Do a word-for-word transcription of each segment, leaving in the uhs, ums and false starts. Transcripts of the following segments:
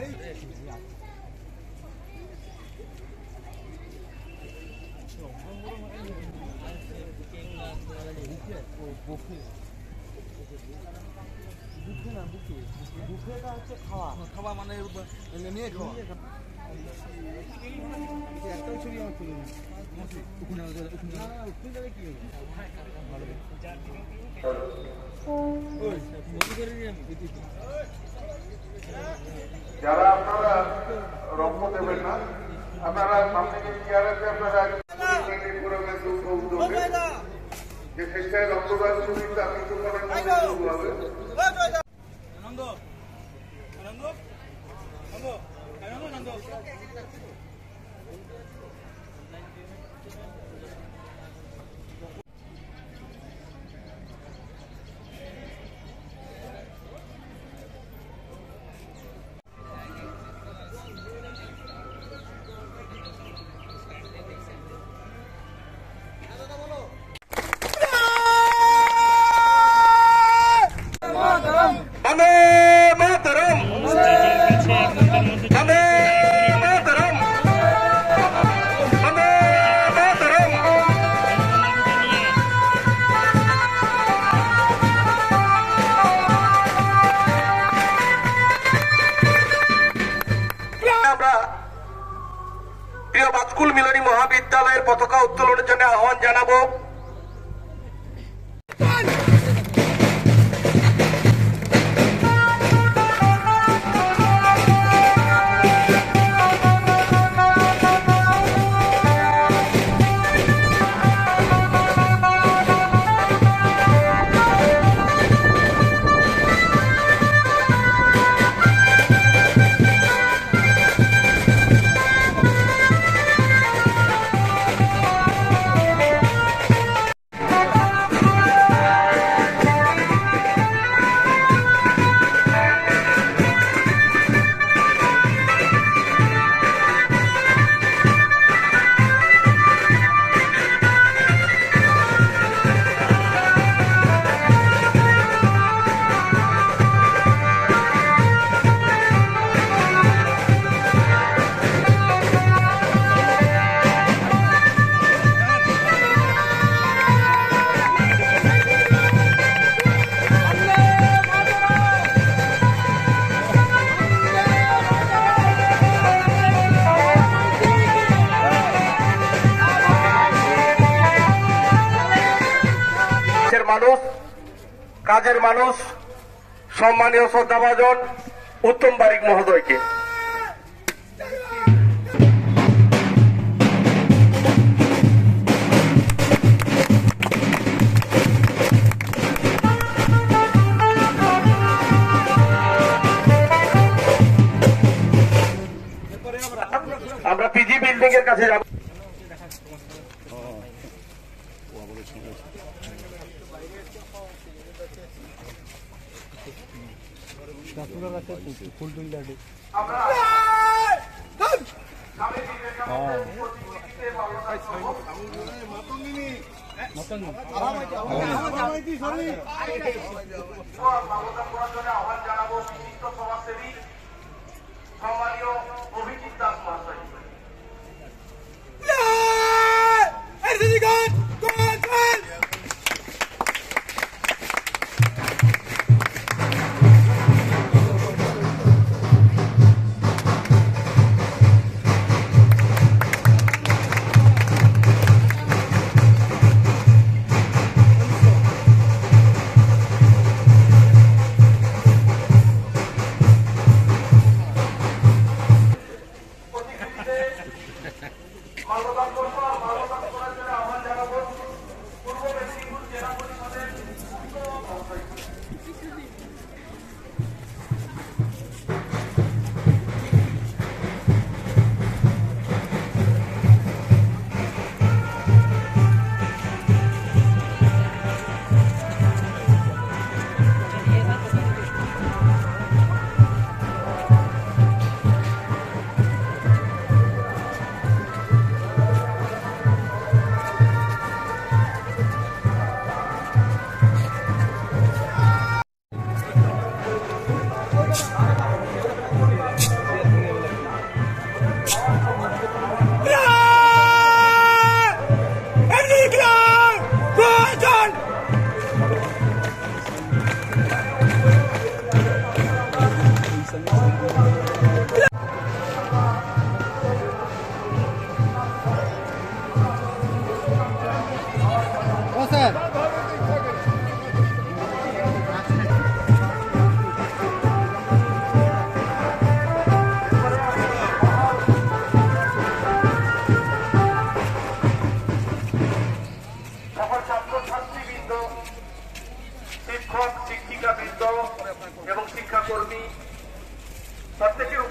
খাওয়া মানে নিয়ে খাওয়া একটাও ছবি আমার তুলে যারা আপনারা রক্ত দেবেন না আপনারা সামনে চেয়ারে আপনারা যে চেষ্টায় রক্তদান সুবিধা কিছু করেন হবে আনন্দ আনন্দ আনন্দ আনন্দ প্রিয় বাজকুল মিলনী মহাবিদ্যালয়ের পতাকা উত্তোলনের জন্য আহ্বান জানাবো। মানুষ কাজের মানুষ সম্মানীয় শ্রদ্ধাভাজন উত্তম বারিক মহোদয়কে আমরা পিজি বিল্ডিং এর কাছে যাব। ফুল তুললে আহ্বান জানাবো বিশিষ্ট সমাজসেবী সম্মানীয় অভিজিৎ দাস মহাশয়।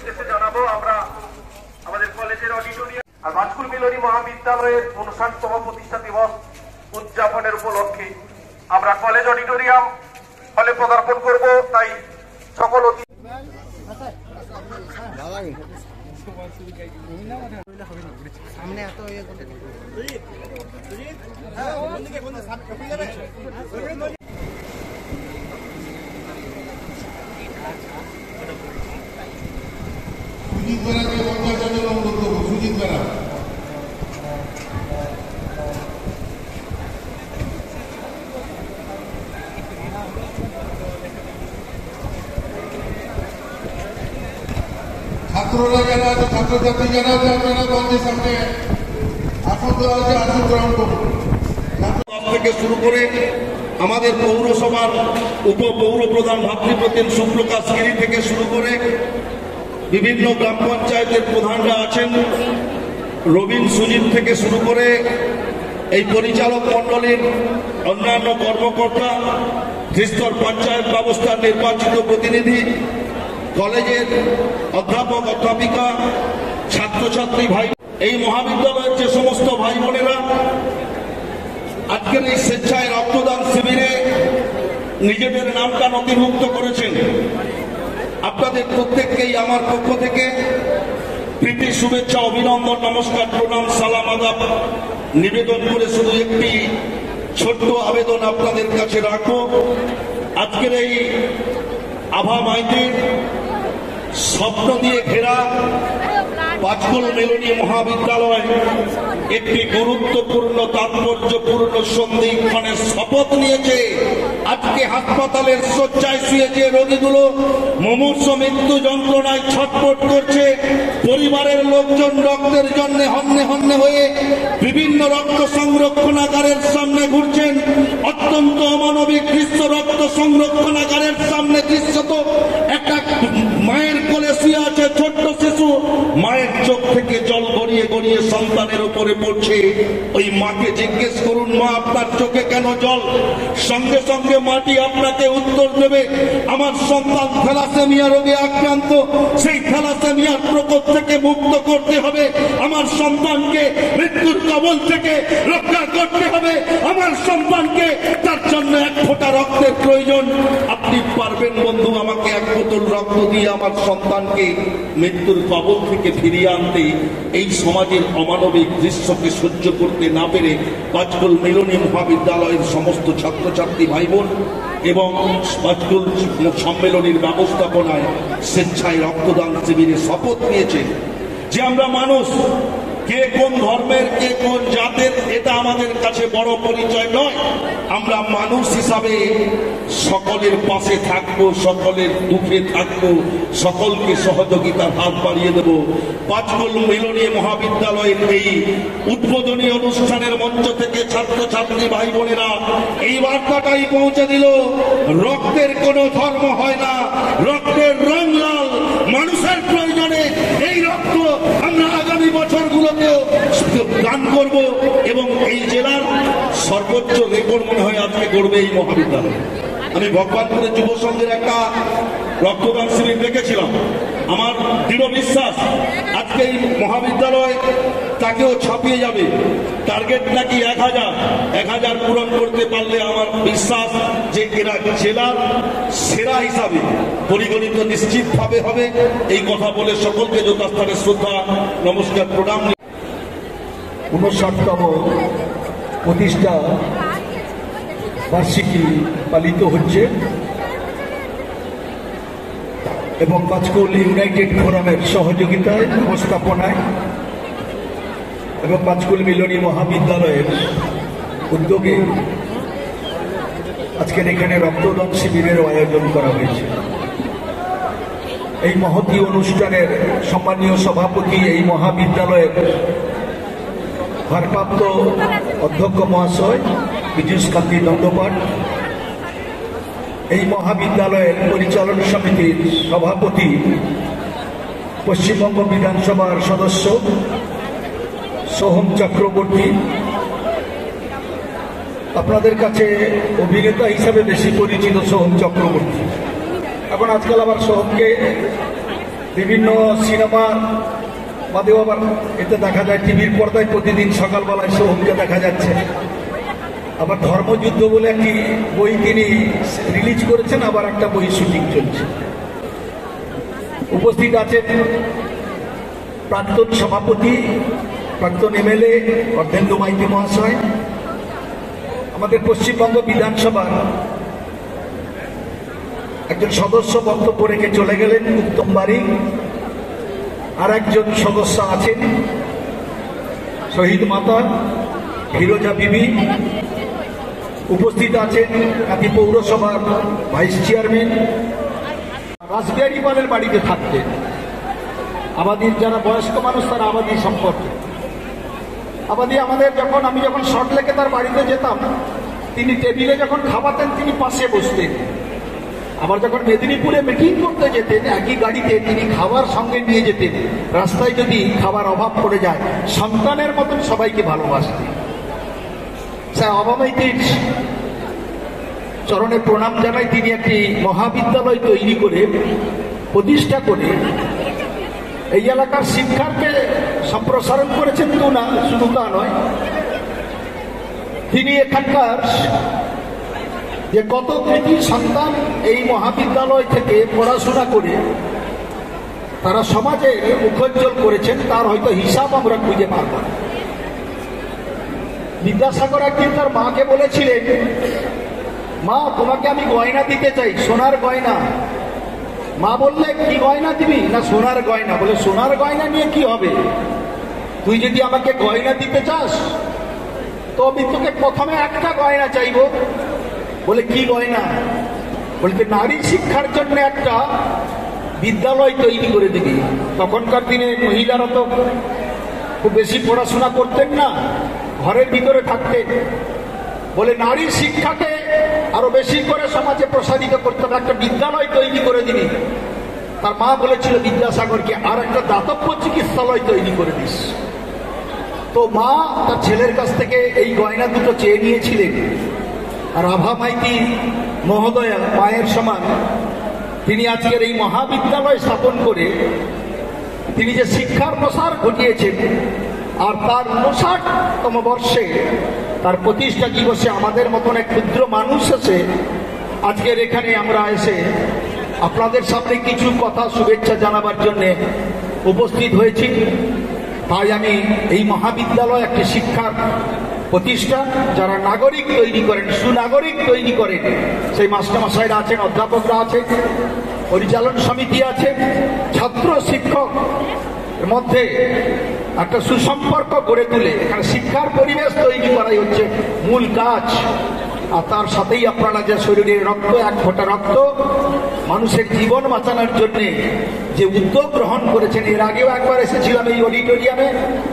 উদ্দেশ্যে জানাবো আমরা আমাদের কলেজের অডিটোরিয়াম আর পাঁচকুল মিলনী মহাবিদ্যালয়ের উনষাটতম প্রতিষ্ঠা দিবস উদযাপনের উপলক্ষে আমরা কলেজ অডিটোরিয়াম হলে পদার্পণ করব। তাই সকল অতিথি সামনে এত ইয়ে করতে সুজিত বেড়াকে পঞ্চাশ হাজার অনুরোধ করবো। সুজিত বেড়া ছাত্ররা যারা আছে, ছাত্রছাত্রী যারা আছে, আপনারা মঞ্চের সামনে আসন দেওয়া আছে, আসন গ্রহণ করুন। থেকে শুরু করে আমাদের পৌরসভার উপ পৌর প্রধান ভাতৃপ্রতিম সুপ্রকাশ গিরি থেকে শুরু করে বিভিন্ন গ্রাম পঞ্চায়েতের প্রধানরা আছেন, রবীন সুজিত থেকে শুরু করে এই পরিচালক মণ্ডলীর অন্যান্য কর্মকর্তা, ত্রিস্তর পঞ্চায়েত ব্যবস্থার নির্বাচিত প্রতিনিধি, কলেজের অধ্যাপক অধ্যাপিকা, ছাত্রছাত্রী ভাই, এই মহাবিদ্যালয়ের যে সমস্ত ভাই বোনেরা আজকের এই স্বেচ্ছায় রক্তদান শিবিরে নিজেদের নামটা নথিভুক্ত করেছেন, আপনাদের প্রত্যেককেই আমার পক্ষ থেকে প্রীতি, শুভেচ্ছা, অভিনন্দন, নমস্কার, প্রণাম, সালাম, আদাব নিবেদন করে শুধু একটি ছোট্ট আবেদন আপনাদের কাছে রাখব। আজকের এই আভা মাইতির স্বপ্ন দিয়ে ঘেরা পাঁচকুল মিলনী মহাবিদ্যালয় একটি গুরুত্বপূর্ণ তাৎপর্যপূর্ণ সন্ধিক্ষণের শপথ নিয়েছে। আজকে হাসপাতালের শয্যায় শুয়ে যে রোগীগুলো মুমূর্ষ মৃত্যু যন্ত্রণায় ছটফট করছে, পরিবারের লোকজন রক্তের জন্য হন্যে হন্যে হয়ে বিভিন্ন রক্ত সংরক্ষণাগারের সামনে ঘুরছেন। অত্যন্ত অমানবিক দৃশ্য, রক্ত সংরক্ষণাগারের সামনে দৃশ্যত একটা মায়ের কোলে শুয়ে আছে ছোট্ট শিশু, মায়ের চোখ থেকে জল গড়িয়ে গড়িয়ে সন্তানের উপরে পড়ছে। ওই মাকে জিজ্ঞেস করুন, মা আপনার চোখে কেন জল? সঙ্গে সঙ্গে মাটি আপনাকে উত্তর দেবে, আমার সন্তান থ্যালাসেমিয়া রোগে আক্রান্ত, সেই থ্যালাসেমিয়ার প্রকোপ থেকে মুক্ত করতে হবে, আমার সন্তানকে মৃত্যুর কবল থেকে রক্ষা করতে হবে, আমার সন্তানকে তার জন্য এক ফোঁটা রক্তের প্রয়োজন। আপনি পারবেন বন্ধু আমাকে এক বোতল রক্ত দিয়ে আমার সন্তানকে মৃত্যুর কবল থেকে ফিরিয়ে আনতে? এই সমাজের অমানবিক দৃশ্যকে সহ্য করতে না পেরে পাঁচকুল মিলনী মহাবিদ্যালয়ের সমস্ত ছাত্রছাত্রী ভাই বোন এবং পাঁচকুল সম্মেলনের ব্যবস্থাপনায় স্বেচ্ছায় রক্তদান শিবিরে শপথ নিয়েছে যে আমরা মানুষ, কে কোন ধর্মের, কে কোন জাতের, এটা আমাদের কাছে বড় পরিচয় নয়। আমরা মানুষ হিসাবে সকলের পাশে থাকবো, সকলের দুঃখে থাকবো, সকলকে সহযোগিতার হাত বাড়িয়ে দেব। পাঁচকুল মিলনী মহাবিদ্যালয়ের এই উদ্বোধনী অনুষ্ঠানের মঞ্চ থেকে ছাত্রছাত্রী ভাই বোনেরা এই বার্তাটাই পৌঁছে দিল, রক্তের কোনো ধর্ম হয় না, রক্তের রং লাল, মানুষের প্রয়োজনে এই রক্ত আমরা আগামী বছরগুলোতেও দান করব এবং এই জেলার সর্বোচ্চ রেকর্ড মনে হয় আজকে করবে এই মহাবিদ্যালয়। আমি ভগবানপুরের যুব সংঘের একটা রক্তদান শিবির দেখেছিলাম, আমার দৃঢ় বিশ্বাস আজকে এই মহাবিদ্যালয় তাকেও ছাপিয়ে যাবে। টার্গেট নাকি এক হাজার এক হাজার পূরণ করতে পারলে আমার বিশ্বাস যে এরা জেলার সেরা হিসাবে পরিগণিত নিশ্চিতভাবে হবে। এই কথা বলে সকলকে যথাস্থানে শ্রদ্ধা, নমস্কার, প্রণাম। ঊনষাটতম প্রতিষ্ঠা বার্ষিকী পালিত হচ্ছে এবং পাঁচকুল ইউনাইটেড ফোরামের সহযোগিতায়, ব্যবস্থাপনায় এবং পাঁচকুল মিলনী মহাবিদ্যালয়ের উদ্যোগে আজকের এখানে রক্তদান শিবিরের আয়োজন করা হয়েছে। এই মহতী অনুষ্ঠানের সম্মানীয় সভাপতি, এই মহাবিদ্যালয়ের ভারপ্রাপ্ত অধ্যক্ষ মহাশয় পীযূষ কান্তি দণ্ডপাট, এই মহাবিদ্যালয়ের পরিচালনা সমিতির সভাপতি, পশ্চিমবঙ্গ বিধানসভার সদস্য সোহম চক্রবর্তী, আপনাদের কাছে অভিনেতা হিসাবে বেশি পরিচিত সোহম চক্রবর্তী। এখন আজকাল আবার সোহমকে বিভিন্ন সিনেমা বাদেও আবার এতে দেখা যায় টিভির পর্দায় প্রতিদিন সকালবেলায় সোহমকে দেখা যাচ্ছে। আবার ধর্মযুদ্ধ বলে একটি বই তিনি রিলিজ করেছেন, আবার একটা বই শুটিং চলছে। উপস্থিত আছেন প্রাক্তন সভাপতি, প্রাক্তন এমএলএ অর্ধেন্দু মাইতি মহাশয়, আমাদের পশ্চিমবঙ্গ বিধানসভার একজন সদস্য বক্তব্য রেখে চলে গেলেন উত্তম বারিক, আর একজন সদস্য আছেন শহীদ মাতা ফিরোজা বিবি, উপস্থিত আছেন কাঁথি পৌরসভার ভাইস চেয়ারম্যান। রাসবিহারী পালের বাড়িতে থাকতেন, আমাদের যারা বয়স্ক মানুষ তারা আবাদি সম্পর্কে আবাদি আমাদের যখন আমি যখন শর্ট লেকে তার বাড়িতে যেতাম, তিনি টেবিলে যখন খাওয়াতেন তিনি পাশে বসতেন। আবার যখন মেদিনীপুরে মিটিং করতে যেতেন একই গাড়িতে তিনি খাবার সঙ্গে নিয়ে যেতেন, রাস্তায় যদি খাবার অভাব পড়ে যায় সন্তানের মতন সবাইকে ভালোবাসতেন। স্যার অবামাইতির চরণে প্রণাম জানাই। তিনি একটি মহাবিদ্যালয় তৈরি করে প্রতিষ্ঠা করে এই এলাকার শিক্ষাকে সম্প্রসারণ করেছেন, তো না শুধু তা নয়, তিনি এখানকার যে কত কৃতি সন্তান এই মহাবিদ্যালয় থেকে পড়াশোনা করে তারা সমাজে মুখোজ্জ্বল করেছেন তার হয়তো হিসাব আমরা খুঁজে পারব না। বিদ্যাসাগর একদিন তার মাকে বলেছিলেন, মা তোমাকে আমি গয়না দিতে চাই, সোনার গয়না। মা বললে কি গয়না দিবি? না সোনার গয়না। বলে সোনার গয়না নিয়ে কি হবে? তুই যদি আমাকে গয়না দিতে চাস তো আমি তোকে প্রথমে একটা গয়না চাইবো। বলে কি গয়না? বলতে নারী শিক্ষার জন্য একটা বিদ্যালয় তৈরি করে দিবি। তখনকার দিনে মহিলারা তো খুব বেশি পড়াশোনা করতেন না, ঘরের ভিতরে থাকতেন। বলে নারী শিক্ষাকে আরো বেশি করে সমাজে প্রসারিত করতে হবে, একটা বিদ্যালয় তৈরি করে দিবি। তার মা বলেছিল বিদ্যাসাগরকে আর একটা দাতব্য চিকিৎসালয় তৈরি করে দিস। তো মা তার ছেলের কাছ থেকে এই গয়না দুটো চেয়ে নিয়েছিলেন। আর আভা মাইতি মহোদয়া মায়ের সমান, তিনি আজকের এই মহাবিদ্যালয় স্থাপন করে তিনি যে শিক্ষার প্রসার ঘটিয়েছেন, আর তার উনষাটতম বর্ষে তার প্রতিষ্ঠা দিবসে আমাদের মতন এক ক্ষুদ্র মানুষ এসে আজকের এখানে আমরা এসে আপনাদের সামনে কিছু কথা শুভেচ্ছা জানাবার জন্য উপস্থিত হয়েছি। তাই আমি এই মহাবিদ্যালয় একটি শিক্ষার প্রতিষ্ঠান, যারা নাগরিক তৈরি করেন, সুনাগরিক তৈরি করেন, সেই মাস্টারমশাইরা আছেন, অধ্যাপকরা আছেন, পরিচালন সমিতি আছে, ছাত্র শিক্ষক মধ্যে একটা সুসম্পর্ক গড়ে তুলে এখানে শিক্ষার পরিবেশ তৈরি করাই হচ্ছে মূল কাজ। আর তার সাথেই আপনারা যে শরীরের রক্ত, এক ফোঁটা রক্ত মানুষের জীবন বাঁচানোর জন্য যে উদ্যোগ গ্রহণ করেছেন, এর আগেও একবার এসেছিলাম এই অডিটোরিয়ামে,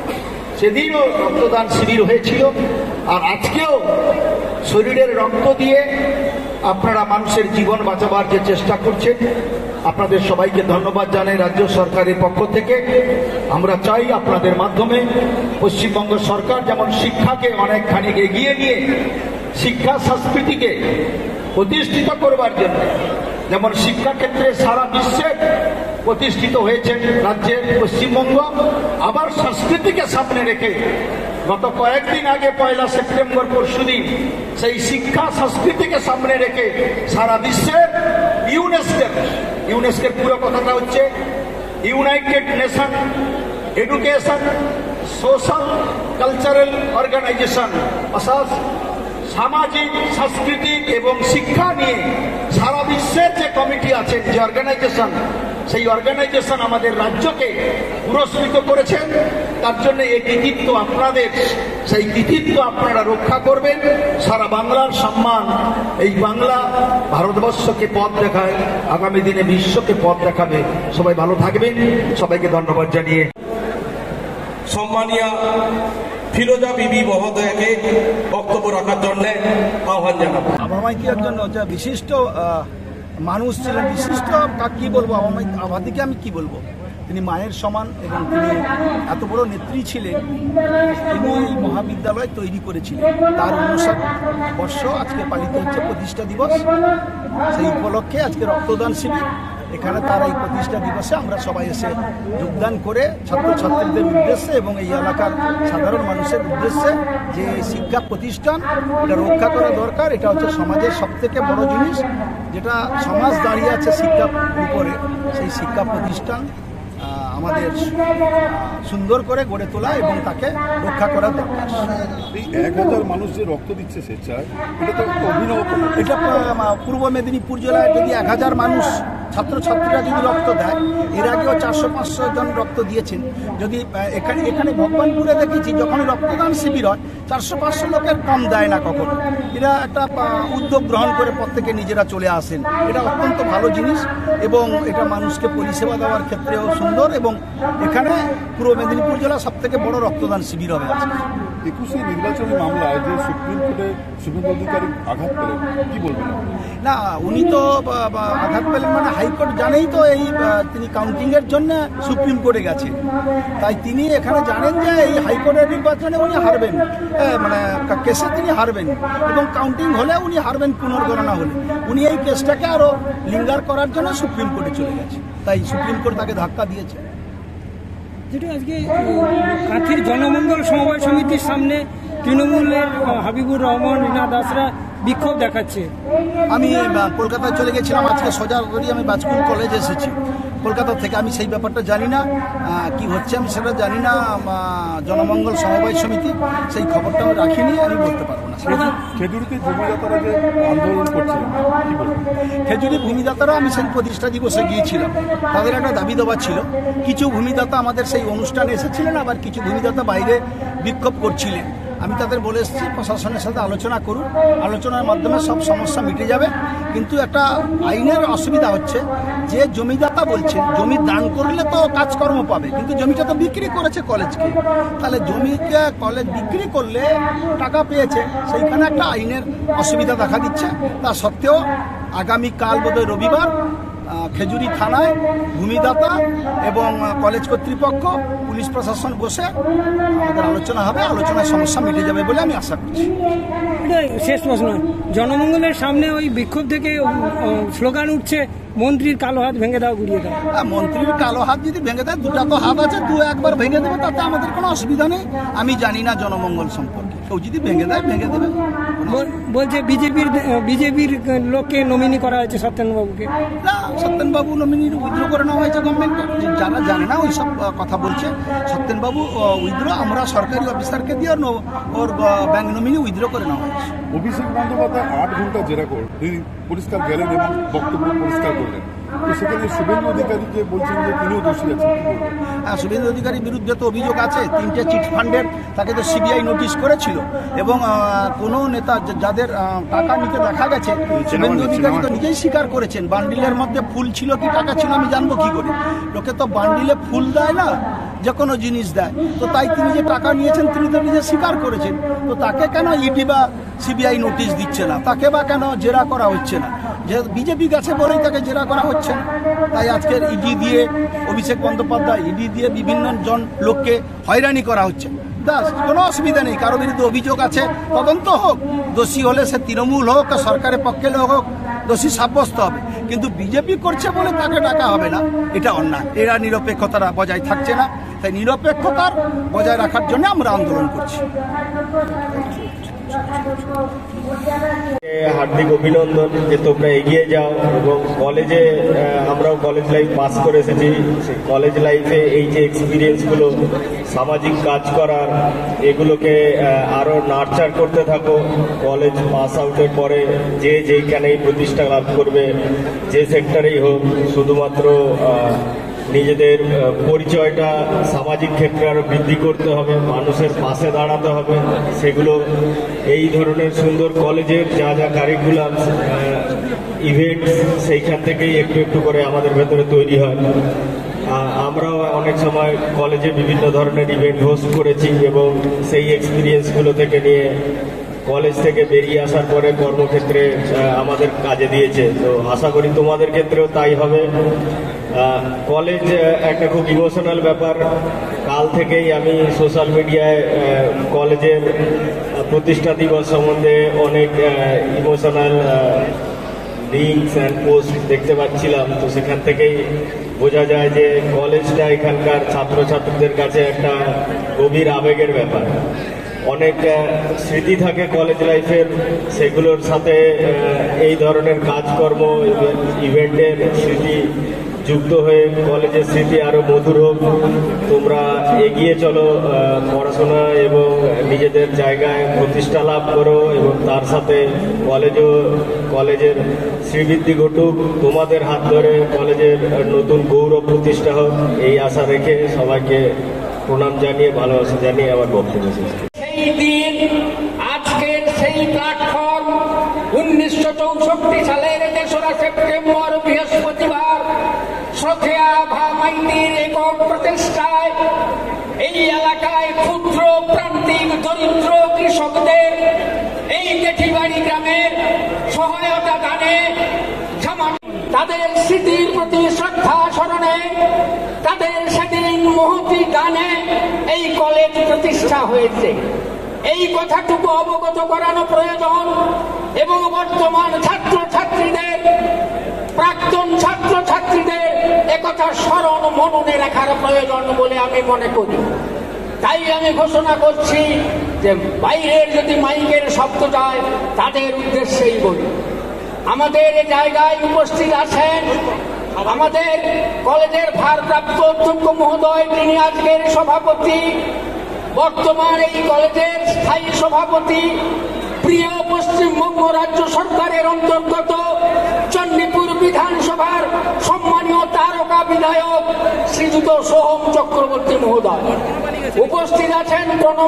সেদিনও রক্তদান শিবির হয়েছিল। আর আজকেও শরীরের রক্ত দিয়ে আপনারা মানুষের জীবন বাঁচাবার যে চেষ্টা করছেন, আপনাদের সবাইকে ধন্যবাদ জানাই রাজ্য সরকারের পক্ষ থেকে। আমরা চাই আপনাদের মাধ্যমে পশ্চিমবঙ্গ সরকার যেমন শিক্ষাকে অনেকখানি এগিয়ে নিয়ে শিক্ষা সংস্কৃতিকে প্রতিষ্ঠিত করবার জন্য, যেমন শিক্ষাক্ষেত্রে সারা বিশ্বে প্রতিষ্ঠিত হয়েছে রাজ্যের পশ্চিমবঙ্গ, আবার সংস্কৃতিকে সামনে রেখে গত কয়েকদিন আগে পয়লা সেপ্টেম্বর পরশুদিন সেই শিক্ষা সংস্কৃতিকে সামনে রেখে সারা বিশ্বের ইউনেস্কোর ইউনেস্কোর পুরো কথাটা হচ্ছে united nation education social cultural organisation, অর্থাৎ সামাজিক, সাংস্কৃতিক এবং শিক্ষা নিয়ে সারা বিশ্বের যে কমিটি আছেন, যে অর্গানাইজেশন, সেই অর্গানাইজেশন আমাদের রাজ্যকে পুরস্কৃত করেছেন। তার জন্য এই কৃতিত্ব আপনাদের, সেই কৃতিত্ব আপনারা রক্ষা করবেন। সারা বাংলার সম্মান, এই বাংলা ভারতবর্ষকে পথ দেখায়, আগামী দিনে বিশ্বকে পথ দেখাবে। সবাই ভালো থাকবেন, সবাইকে ধন্যবাদ জানিয়ে সম্মানীয় ফিরোজা বিবি মহোদয়াকে বক্তব্য রাখার জন্য আহ্বান জানাবো। আভা মাইতি একজন বিশিষ্ট মানুষ ছিলেন, বিশিষ্ট কি বলবো, আভাদিকে আমি কি বলবো, তিনি মায়ের সমান এবং তিনি এত বড় নেত্রী ছিলেন। তিনি এই মহাবিদ্যালয় তৈরি করেছিলেন, তার উনষাট বর্ষ আজকে পালিত হচ্ছে প্রতিষ্ঠা দিবস। সেই উপলক্ষে আজকে রক্তদান শিবির এখানে তার এই প্রতিষ্ঠা দিবসে আমরা সবাই এসে যোগদান করে ছাত্রছাত্রীদের উদ্দেশ্যে এবং এই এলাকার সাধারণ মানুষের উদ্দেশ্যে যে শিক্ষা প্রতিষ্ঠান এটা রক্ষা করা দরকার। এটা হচ্ছে সমাজের সবথেকে বড় জিনিস, যেটা সমাজ দাঁড়িয়ে আছে শিক্ষার উপরে, সেই শিক্ষা প্রতিষ্ঠান আমাদের সুন্দর করে গড়ে তোলা এবং তাকে রক্ষা করা দরকার। এই এক হাজার মানুষ যে রক্ত দিচ্ছে স্বেচ্ছায়, এটা তো একটা অভিনব। এটা পূর্ব মেদিনীপুর জেলায় যদি এক হাজার মানুষ ছাত্রছাত্রীরা যদি রক্ত দেয়, এর আগেও চারশো পাঁচশো জন রক্ত দিয়েছেন। যদি এখানে এখানে ভগবানপুরে দেখেছি যখন রক্তদান শিবির হয় চারশো পাঁচশো লোকের কম দেয় না কখনো। এরা একটা উদ্যোগ গ্রহণ করে প্রত্যেকে নিজেরা চলে আসেন, এটা অত্যন্ত ভালো জিনিস এবং এটা মানুষকে পরিষেবা দেওয়ার ক্ষেত্রেও সুন্দর। এবং এখানে পূর্ব মেদিনীপুর জেলা সব থেকে বড় রক্তদান শিবির হবে আজকে। একুশে নির্বাচনী মামলায় যে সুপ্রিম কোর্টে শুভেন্দু অধিকারী আঘাত পেলেন, কি বলবেন? না, উনি তো আঘাত পেলেন মানে হাইকোর্ট জানেই তো এই তিনি কাউন্টিংয়ের জন্য সুপ্রিম কোর্টে গেছেন, তাই তিনি এখানে জানেন যে এই হাইকোর্টের নির্বাচনে উনি হারবেন, মানে কেসে তিনি হারবেন এবং কাউন্টিং হলে উনি হারবেন পুনর্গণনা হলে। উনি এই কেসটাকে আরও লিঙ্গার করার জন্য সুপ্রিম কোর্টে চলে গেছে, তাই সুপ্রিম কোর্ট তাকে ধাক্কা দিয়েছে। যেটা আজকে কাঁথির জনমঙ্গল সমবায় সমিতির সামনে তৃণমূলের হাবিবুর রহমান, রীনা দাসরা বিক্ষোভ দেখাচ্ছে। আমি কলকাতায় চলে গেছিলাম, আজকে সোজা করি আমি বাজকুল কলেজে এসেছি কলকাতা থেকে। আমি সেই ব্যাপারটা জানি না কি হচ্ছে, আমি সেটা জানি না। জনমঙ্গল সমবায় সমিতি সেই খবরটা আমি রাখিনি, আমি বলতে পারবো না। খেজুরিতে জমিদাতারা যে আন্দোলন করছে, কি বলবো? খেজুরি ভূমিদাতারা, আমি সেই প্রতিষ্ঠা দিবসে গিয়েছিলাম, তাদের একটা দাবি দেওয়া ছিল। কিছু ভূমিদাতা আমাদের সেই অনুষ্ঠানে এসেছিলেন, আবার কিছু ভূমিদাতা বাইরে বিক্ষোভ করছিলেন। আমি তাদের বলে এসেছি প্রশাসনের সাথে আলোচনা করুন, আলোচনার মাধ্যমে সব সমস্যা মিটে যাবে। কিন্তু একটা আইনের অসুবিধা হচ্ছে যে জমিদাতা বলছেন জমি দান করলে তো কাজকর্ম পাবে, কিন্তু জমিটা তো বিক্রি করেছে কলেজকে, তাহলে জমিকে কলেজ বিক্রি করলে টাকা পেয়েছে, সেইখানে একটা আইনের অসুবিধা দেখা দিচ্ছে। তা সত্ত্বেও আগামীকাল বোধহয় রবিবার খেজুরি থানায় ভূমিদাতা এবং কলেজ কর্তৃপক্ষ, পুলিশ প্রশাসন বসে আমাদের আলোচনা হবে, আলোচনার সমস্যা মিটে যাবে বলে আমি আশা করছি। শেষ প্রশ্ন, জনমঙ্গলের সামনে ওই বিক্ষোভ থেকে স্লোগান উঠছে মন্ত্রীর কালো হাত ভেঙে দাও, গুড়িয়ে দাও। মন্ত্রীর কালো হাত যদি ভেঙে দেয়, দুটা তো হাত আছে, দু একবার ভেঙে দেবে, তাতে আমাদের কোনো অসুবিধা নেই। আমি জানি না জনমঙ্গল সম্পর্কে, কেউ যদি ভেঙে দেয় ভেঙে দেবে। বলছে বিজেপির বিজেপির লোককে নমিনি করা হয়েছে সত্যেনবাবুকে। না, সত্যেনবাবু নমিনি উইথড্র করে নেওয়া হয়েছে গভর্নমেন্টে। যারা জানে না ওই সব কথা বলছে। সত্যেনবাবু উইথড্র আমরা সরকারি অফিসারকে দিয়ে ওর ব্যাংক নমিনি উইথড্র করে নেওয়া হয়েছে। অভিষেক বন্দ্যোপাধ্যায় আট ঘন্টা জেরা করে তিনি পরিষ্কার গেলেন এবং বক্তব্য পরিষ্কার করলেন, তো সেখানে শুভেন্দু অধিকারী যে বলছেন যে তিনিও দোষী আছেন। হ্যাঁ, শুভেন্দু অধিকারীর বিরুদ্ধে তো অভিযোগ আছে, তিনটে চিট ফান্ডের তাকে তো সিবিআই নোটিশ করেছিল এবং কোনো নেতা যাদের টাকা নিতে দেখা গেছে, শুভেন্দু অধিকারী তো নিজেই স্বীকার করেছেন বান্ডিলের মধ্যে ফুল ছিল কি টাকা ছিল আমি জানবো কি করে? লোকে তো বান্ডিলে ফুল দেয় না, যে কোনো জিনিস দেয়। তো তাই তিনি যে টাকা নিয়েছেন তিনি তো নিজে স্বীকার করেছেন। তো তাকে কেন ইডি বা সিবিআই নোটিশ দিচ্ছে না, তাকে বা কেন জেরা করা হচ্ছে না? যে বিজেপি গেছে বলেই তাকে জেরা করা হচ্ছে না। তাই আজকের ইডি দিয়ে অভিষেক বন্দ্যোপাধ্যায় ইডি দিয়ে বিভিন্ন জন লোককে হয়রানি করা হচ্ছে। দাস কোনো অসুবিধা নেই, কারো বিরুদ্ধে অভিযোগ আছে তদন্ত হোক, দোষী হলে সে তৃণমূল হোক সরকারের পক্ষে হোক দোষী সাব্যস্ত হবে। কিন্তু বিজেপি করছে বলে তাকে ডাকা হবে না, এটা অন্যায়। এরা নিরপেক্ষতারা বজায় থাকছে না, তাই নিরপেক্ষতার বজায় রাখার জন্য আমরা আন্দোলন করছি। হার্দিক অভিনন্দন যে তোমরা এগিয়ে যাও এবং কলেজে আমরাও কলেজ লাইফ পাস করে এসেছি। সেই কলেজ লাইফে এই যে এক্সপিরিয়েন্সগুলো সামাজিক কাজ করার, এগুলোকে আরো নার্চার করতে থাকো। কলেজ পাস আউটের পরে যে যেইখানেই প্রতিষ্ঠা লাভ করবে, যে সেক্টরেই হোক, শুধুমাত্র নিজেদের পরিচয়টা সামাজিক ক্ষেত্রে আরো বৃদ্ধি করতে হবে, মানুষের পাশে দাঁড়াতে হবে। সেগুলো এই ধরনের সুন্দর কলেজের যা যা কারিকুলাম ইভেন্ট সেইখান থেকেই একটু একটু করে আমাদের ভেতরে তৈরি হয়। আমরাও অনেক সময় কলেজে বিভিন্ন ধরনের ইভেন্ট হোস্ট করেছি এবং সেই এক্সপিরিয়েন্সগুলো থেকে নিয়ে কলেজ থেকে বেরিয়ে আসার পরে কর্মক্ষেত্রে আমাদের কাজে দিয়েছে। তো আশা করি তোমাদের ক্ষেত্রেও তাই হবে। কলেজ একটা খুব ইমোশনাল ব্যাপার। কাল থেকেই আমি সোশ্যাল মিডিয়ায় কলেজের প্রতিষ্ঠা দিবস সম্বন্ধে অনেক ইমোশনাল লিঙ্কস অ্যান্ড পোস্ট দেখতে পাচ্ছিলাম, তো সেখান থেকেই বোঝা যায় যে কলেজটা এখানকার ছাত্রছাত্রীদের কাছে একটা গভীর আবেগের ব্যাপার। অনেক স্মৃতি থাকে কলেজ লাইফের, সেগুলোর সাথে এই ধরনের কাজকর্ম ইভেন্টের স্মৃতি যুক্ত হয়ে কলেজের স্মৃতি আরো মধুর হোক। তোমরা এগিয়ে চলো, পড়াশোনা এবং নিজেদের জায়গায় প্রতিষ্ঠা লাভ করো এবং তার সাথে কলেজও কলেজের শ্রীবৃদ্ধি ঘটুক। তোমাদের হাত ধরে কলেজের নতুন গৌরব প্রতিষ্ঠা হোক, এই আশা রেখে সবাইকে প্রণাম জানিয়ে ভালোবাসা জানিয়ে আমার বক্তব্য শেষ। সেই দিন আজকের সেই প্ল্যাটফর্ম উনিশশো চৌষট্টি সালের তেসরা সেপ্টেম্বর বৃহস্পতিবার শ্রদ্ধেয়া ভামাইতির একক প্রচেষ্টায় এই এলাকায় ক্ষুদ্র প্রান্তিক দরিদ্র কৃষকদের এই জেঠিবাড়ি গ্রামের সহায়তা দানে তাদের স্মৃতির প্রতি শ্রদ্ধা স্মরণে তাদের সেদিন মহতি দানে এই কলেজ প্রতিষ্ঠা হয়েছে। এই কথাটুকু অবগত করানো প্রয়োজন এবং বর্তমান ছাত্র ছাত্রীদের প্রাক্তন ছাত্র ছাত্রীদের একথা স্মরণ মননে রাখার প্রয়োজন বলে আমি মনে করি। তাই আমি ঘোষণা করছি যে বাইরের যদি মাইকের শব্দ যায় তাদের উদ্দেশ্যেই বলি। আমাদের এই জায়গায় উপস্থিত আছেন আমাদের কলেজের ভারপ্রাপ্ত অধ্যক্ষ মহোদয়, তিনি আজকের সভাপতি, বর্তমান এই কলেজের স্থায়ী সভাপতি, প্রিয় পশ্চিমবঙ্গ রাজ্য সরকারের অন্তর্গত চণ্ডীপুর বিধানসভার সম্মানীয় তারকা বিধায়ক শ্রীযুত সোহম চক্রবর্তী মহোদয় উপস্থিত আছেন।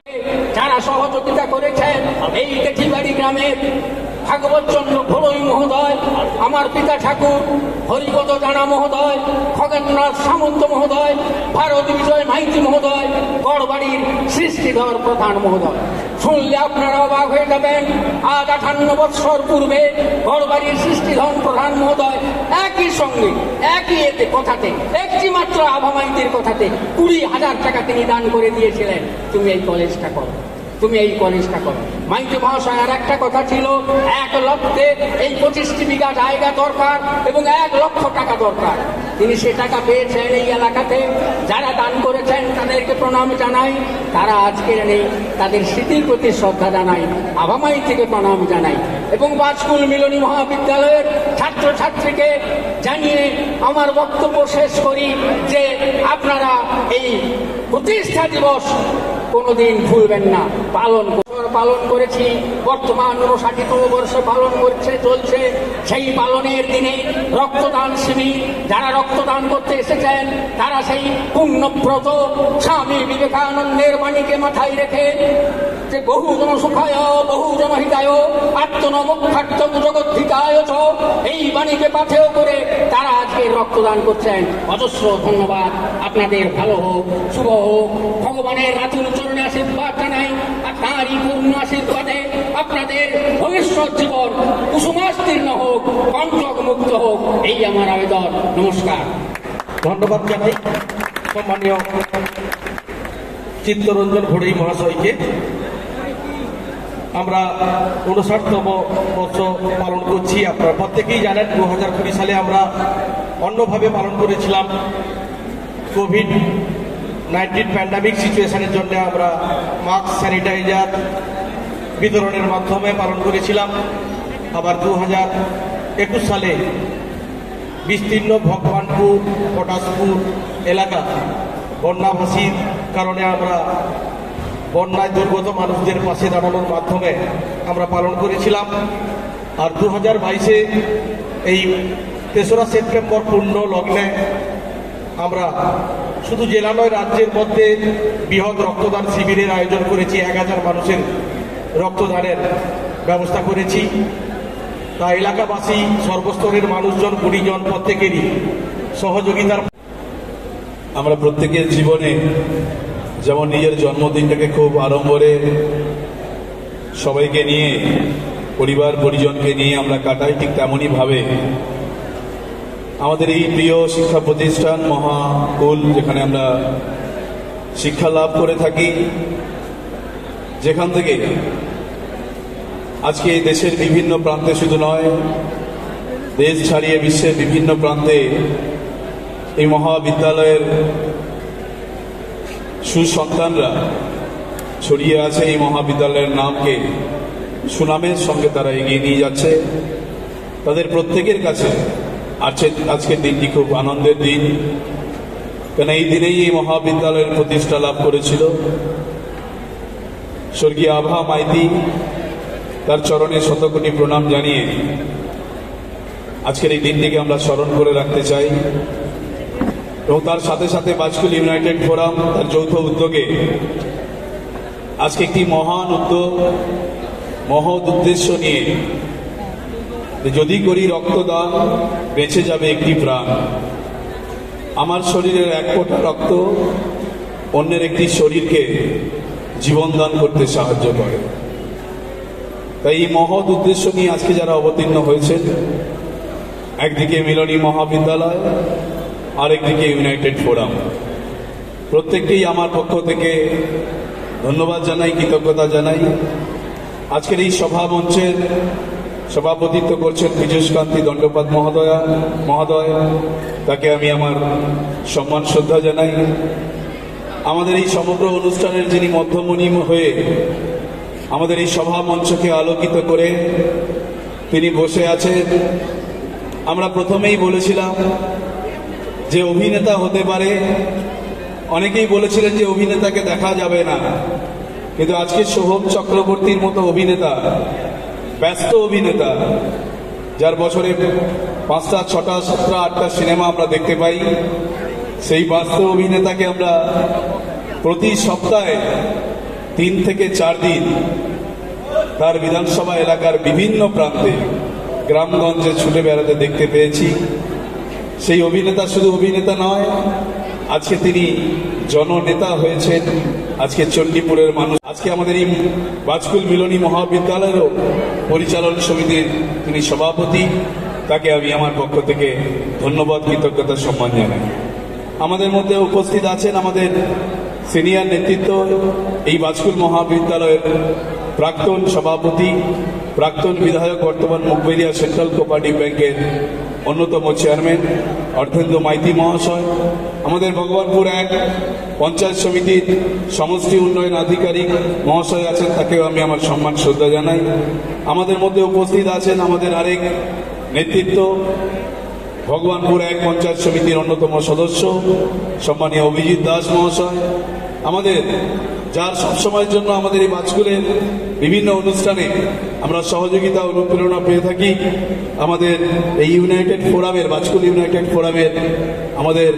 যারা সহযোগিতা করেছেন এই জেঠিবাড়ি গ্রামের ভাগবত চন্দ্র ঘোড়ই মহোদয়, আমার পিতা ঠাকুর হরিপদ জানা মহোদয়, খগেন্দ্রনাথ সামন্ত মহোদয়, ভারত বিজয় মাইতি মহোদয়, গড়বাড়ির সৃষ্টিধর প্রধান মহোদয়। শুনলে আপনারা অবাক হয়ে যাবেন, আজ আটান্ন বৎসর পূর্বে গড়বাড়ির সৃষ্টিধর প্রধান মহোদয় একই সঙ্গে একই এতে কথাতে একটি মাত্র আভা মাইতির কথাতে কুড়ি হাজার টাকা তিনি দান করে দিয়েছিলেন, তুমি এই কলেজটা করো, তুমি এই কলেজটা করো। মাইতি মহাশয় আর একটা কথা ছিল, এক লক্ষে এই পঁচিশটি বিঘা জায়গা দরকার এবং এক লক্ষ টাকা দরকার। তিনি সে টাকা পেয়েছেন এই এলাকাতে। যারা দান করেছেন তাদেরকে প্রণাম জানাই, তারা আজকে নেই, তাদের স্মৃতির প্রতি শ্রদ্ধা জানাই, আভামাই থেকে প্রণাম জানাই এবং বাজকুল মিলনী মহাবিদ্যালয়ের ছাত্র ছাত্রীকে জানিয়ে আমার বক্তব্য শেষ করি যে আপনারা এই প্রতিষ্ঠা দিবস কোনোদিন ভুলবেন না, পালন পালন করেছি, বর্তমান ঊনষাটতম বর্ষে পালন করছে চলছে। সেই পালনের দিনে রক্তদান শিবির, যারা রক্তদান করতে এসেছেন তারা সেই পুণ্যব্রত স্বামী বিবেকানন্দের বাণীকে মাথায় রেখে যে বহুজন সুখায় বহুজন হিতায় আত্মনমোক্ষার্থ জগদ্ধিতায় চ, এই বাণীকে পাথেয় করে তারা আজকে রক্তদান করছেন। অজস্র ধন্যবাদ। আপনাদের ভালো হোক, শুভ হোক, ভগবানের রাতুল চরণে আশীর্বাদ জানাই। আর তাঁরই পূর্ণ আশীর্বাদে আপনাদের ভবিষ্যৎ জীবন কুসুমাস্তীর্ণ হোক, কণ্টক মুক্ত হোক, এই আমার আবেদন। নমস্কার। ধন্যবাদ জানাই সম্মানীয় চিত্তরঞ্জন ঘোড়ই মহাশয়কে। আমরা উনষাটতম বর্ষ পালন করছি। আপনারা প্রত্যেকেই জানেন দু হাজার কুড়ি সালে আমরা অন্যভাবে পালন করেছিলাম। কোভিড নাইন্টিন প্যান্ডামিক সিচুয়েশনের জন্য আমরা মাস্ক স্যানিটাইজার বিতরণের মাধ্যমে পালন করেছিলাম। আবার দু হাজার একুশ সালে বিস্তীর্ণ ভগবানপুর পটাশপুর এলাকা বন্যাভাসীর কারণে আমরা বন্যায় দুর্গত মানুষদের পাশে দাঁড়ানোর মাধ্যমে আমরা পালন করেছিলাম। আর দু হাজার বাইশে এই তেসরা সেপ্টেম্বর পূর্ণ লগ্নে আমরা শুধু জেলা নয় রাজ্যের মধ্যে বৃহৎ রক্তদান শিবিরের আয়োজন করেছি। এক হাজার মানুষের রক্তদানের ব্যবস্থা করেছি। তা এলাকাবাসী সর্বস্তরের মানুষজন কুড়িজন প্রত্যেকেরই সহযোগিতার আমরা প্রত্যেকের জীবনে যেমন নিজের জন্মদিনটাকে খুব আড়ম্বরে সবাইকে নিয়ে পরিবার পরিজনকে নিয়ে আমরা কাটাই, ঠিক তেমনই ভাবে আমাদের এই প্রিয় শিক্ষা প্রতিষ্ঠান মহাকুল, যেখানে আমরা শিক্ষা লাভ করে থাকি, যেখান থেকে আজকে দেশের বিভিন্ন প্রান্তে শুধু নয় দেশ ছাড়িয়ে বিশ্বের বিভিন্ন প্রান্তে এই মহাবিদ্যালয়ের সুসন্তানরা ছড়িয়ে আছে। এই মহাবিদ্যালয়ের নামকে সুনামের সঙ্গে তারা এগিয়ে নিয়ে যাচ্ছে। তাদের প্রত্যেকের কাছে আজকের দিনটি খুব আনন্দের দিন, কেন এই দিনেই এই মহাবিদ্যালয়ের প্রতিষ্ঠা লাভ করেছিল স্বর্গীয় আভা মাইতি। তার চরণে শতকোটি প্রণাম জানিয়ে আজকের এই দিনটিকে আমরা স্মরণ করে রাখতে চাই। এবং তার সাথে সাথে বাজকুল ইউনাইটেড ফোরাম তার যৌথ উদ্যোগে আজকে একটি মহান উদ্যোগ, মহৎ উদ্দেশ্য নিয়ে, যদি করি রক্তদান বেঁচে যাবে একটি প্রাণ। আমার শরীরের এক ফোঁটা রক্ত অন্যের একটি শরীরকে জীবন দান করতে সাহায্য করে। তাই এই মহৎ উদ্দেশ্য নিয়ে আজকে যারা অবতীর্ণ হয়েছেন, একদিকে মিলনী মহাবিদ্যালয়, আরেকদিকে ইউনাইটেড ফোরাম, প্রত্যেককেই আমার পক্ষ থেকে ধন্যবাদ জানাই, কৃতজ্ঞতা জানাই। আজকের এই সভা মঞ্চের সভাপতিত্ব করছেন পীযূষকান্তি দণ্ডপাত মহোদয়া মহোদয়, তাকে আমি আমার সম্মান শ্রদ্ধা জানাই। আমাদের এই সমগ্র অনুষ্ঠানের যিনি মধ্যমণি হয়ে আমাদের এই সভা মঞ্চকে আলোকিত করে তিনি বসে আছেন। আমরা প্রথমেই বলেছিলাম যে অভিনেতা হতে পারে, অনেকেই বলেছিলেন যে অভিনেতাকে দেখা যাবে না, কিন্তু আজকে সোহম চক্রবর্তীর মতো অভিনেতা, ব্যস্ত অভিনেতা, যার বছরে পাঁচটা ছটা সাতটা আটটা সিনেমা আমরা দেখতে পাই, সেই ব্যস্ত অভিনেতাকে আমরা প্রতি সপ্তাহে তিন থেকে চার দিন তার বিধানসভা এলাকার বিভিন্ন প্রান্তে গ্রামগঞ্জে ছুটে বেড়াতে দেখতে পেয়েছি। সেই অভিনেতা শুধু অভিনেতা নয়, আজকে তিনি জননেতা হয়েছেন। আজকে চণ্ডীপুরের মানুষ, আজকে আমাদের এই বাজকুল মিলনী মহাবিদ্যালয়েরও পরিচালন সমিতির তিনি সভাপতি, তাকে আমি আমার পক্ষ থেকে ধন্যবাদ, কৃতজ্ঞতা, সম্মান জানাই। আমাদের মধ্যে উপস্থিত আছেন আমাদের সিনিয়র নেতৃত্ব, এই বাজকুল মহাবিদ্যালয়ের প্রাক্তন সভাপতি, প্রাক্তন বিধায়ক, বর্তমান মুখবেরিয়া সেন্ট্রাল কোঅপারেটিভ ব্যাংকের অন্যতম চেয়ারম্যান অর্ধেন্দ্র মাইতি মহাশয়, আমাদের ভগবানপুর এক পঞ্চায়েত সমিতির সমষ্টি উন্নয়ন আধিকারিক মহাশয় আছেন, তাকেও আমি আমার সম্মান শ্রদ্ধা জানাই। আমাদের মধ্যে উপস্থিত আছেন আমাদের আরেক নেতৃত্ব, ভগবানপুর এক পঞ্চায়েত সমিতির অন্যতম সদস্য সম্মানীয় অভিজিৎ দাস মহাশয়, আমাদের যার সবসময়ের জন্য আমাদের এই বাজকুলের বিভিন্ন অনুষ্ঠানে আমরা সহযোগিতা অনুপ্রেরণা পেয়ে থাকি। আমাদের এই ইউনাইটেড ফোরামের, বাজকুল ইউনাইটেড ফোরামের আমাদের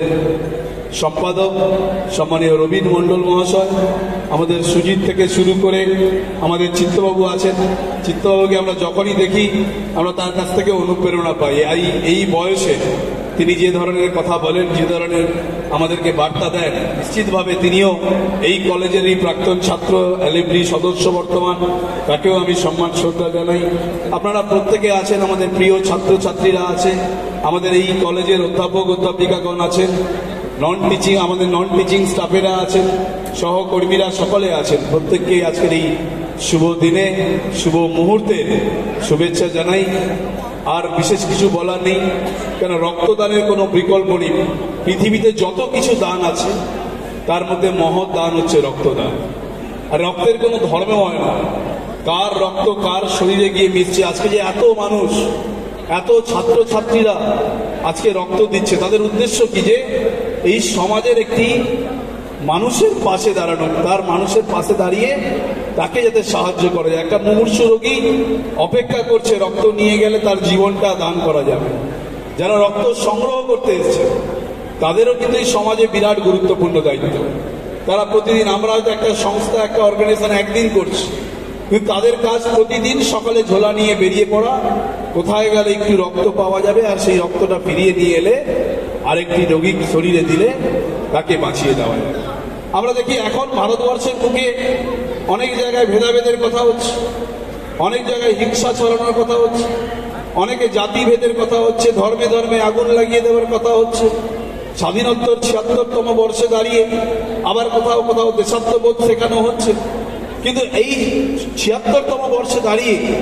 সম্পাদক সম্মানীয় রবীন মণ্ডল মহাশয়, আমাদের সুজিত থেকে শুরু করে আমাদের চিত্তবাবু আছেন। চিত্তবাবুকে আমরা যখনই দেখি আমরা তার কাছ থেকে অনুপ্রেরণা পাই। এই এই বয়সে তিনি যে ধরনের কথা বলেন, যে ধরনের আমাদেরকে বার্তা দেন, নিশ্চিতভাবে তিনিও এই কলেজেরই প্রাক্তন ছাত্র, এলএমডি সদস্য বর্তমান, তাকেও আমি সম্মান শ্রদ্ধা জানাই। আপনারা প্রত্যেকে আছেন, আমাদের প্রিয় ছাত্রছাত্রীরা আছে, আমাদের এই কলেজের অধ্যাপক অধ্যাপিকাগণ আছেন, নন টিচিং আমাদের নন টিচিং স্টাফেরা আছেন, সহকর্মীরা সকলে আছেন। প্রত্যেককে আজকের এই শুভ দিনে, শুভ মুহূর্তে শুভেচ্ছা জানাই। আর বিশেষ কিছু বলার নেই, কেন রক্তদানের কোনো বিকল্প নেই। পৃথিবীতে যত কিছু দান আছে তার মধ্যে মহৎ দান হচ্ছে রক্তদান। আর রক্তের কোনো ধর্ম হয় না, কার রক্ত কার শরীরে গিয়ে মিশছে। আজকে যে এত মানুষ, এত ছাত্রছাত্রীরা আজকে রক্ত দিচ্ছে, তাদের উদ্দেশ্য কি? যে এই সমাজের একটি মানুষের পাশে দাঁড়ানো, তার মানুষের পাশে দাঁড়িয়ে তাকে যাতে সাহায্য করা যায়। একটা মুমূর্ষু রোগী অপেক্ষা করছে রক্ত নিয়ে গেলে তার জীবনটা দান করা যাবে। যারা রক্ত সংগ্রহ করতে এসছে তাদেরও কিন্তু এই সমাজে বিরাট গুরুত্বপূর্ণ দায়িত্ব। তারা প্রতিদিন, আমরা হয়তো একটা সংস্থা, একটা অর্গানাইজেশন একদিন করছি, কিন্তু তাদের কাজ প্রতিদিন সকালে ঝোলা নিয়ে বেরিয়ে পড়া, কোথায় গেলে একটু রক্ত পাওয়া যাবে আর সেই রক্তটা ফিরিয়ে নিয়ে এলে আরেকটি রোগীর শরীরে দিলে তাকে বাঁচিয়ে দেওয়া যাবে। আমরা দেখি এখন ভারতবর্ষের বুকে অনেক জায়গায় ভেদাভেদের কথা হচ্ছে, অনেক জায়গায় হিংসা ছড়ানোর কথা হচ্ছে, অনেকে জাতিভেদের কথা হচ্ছে, ধর্মে ধর্মে আগুন লাগিয়ে দেওয়ার কথা হচ্ছে। স্বাধীনোত্তর ছিয়াত্তরতম বর্ষে দাঁড়িয়ে আবার কোথাও কোথাও দেশাত্মবোধ শেখানো হচ্ছে। কিন্তু এই ছিয়াত্তরতম বর্ষে দাঁড়িয়ে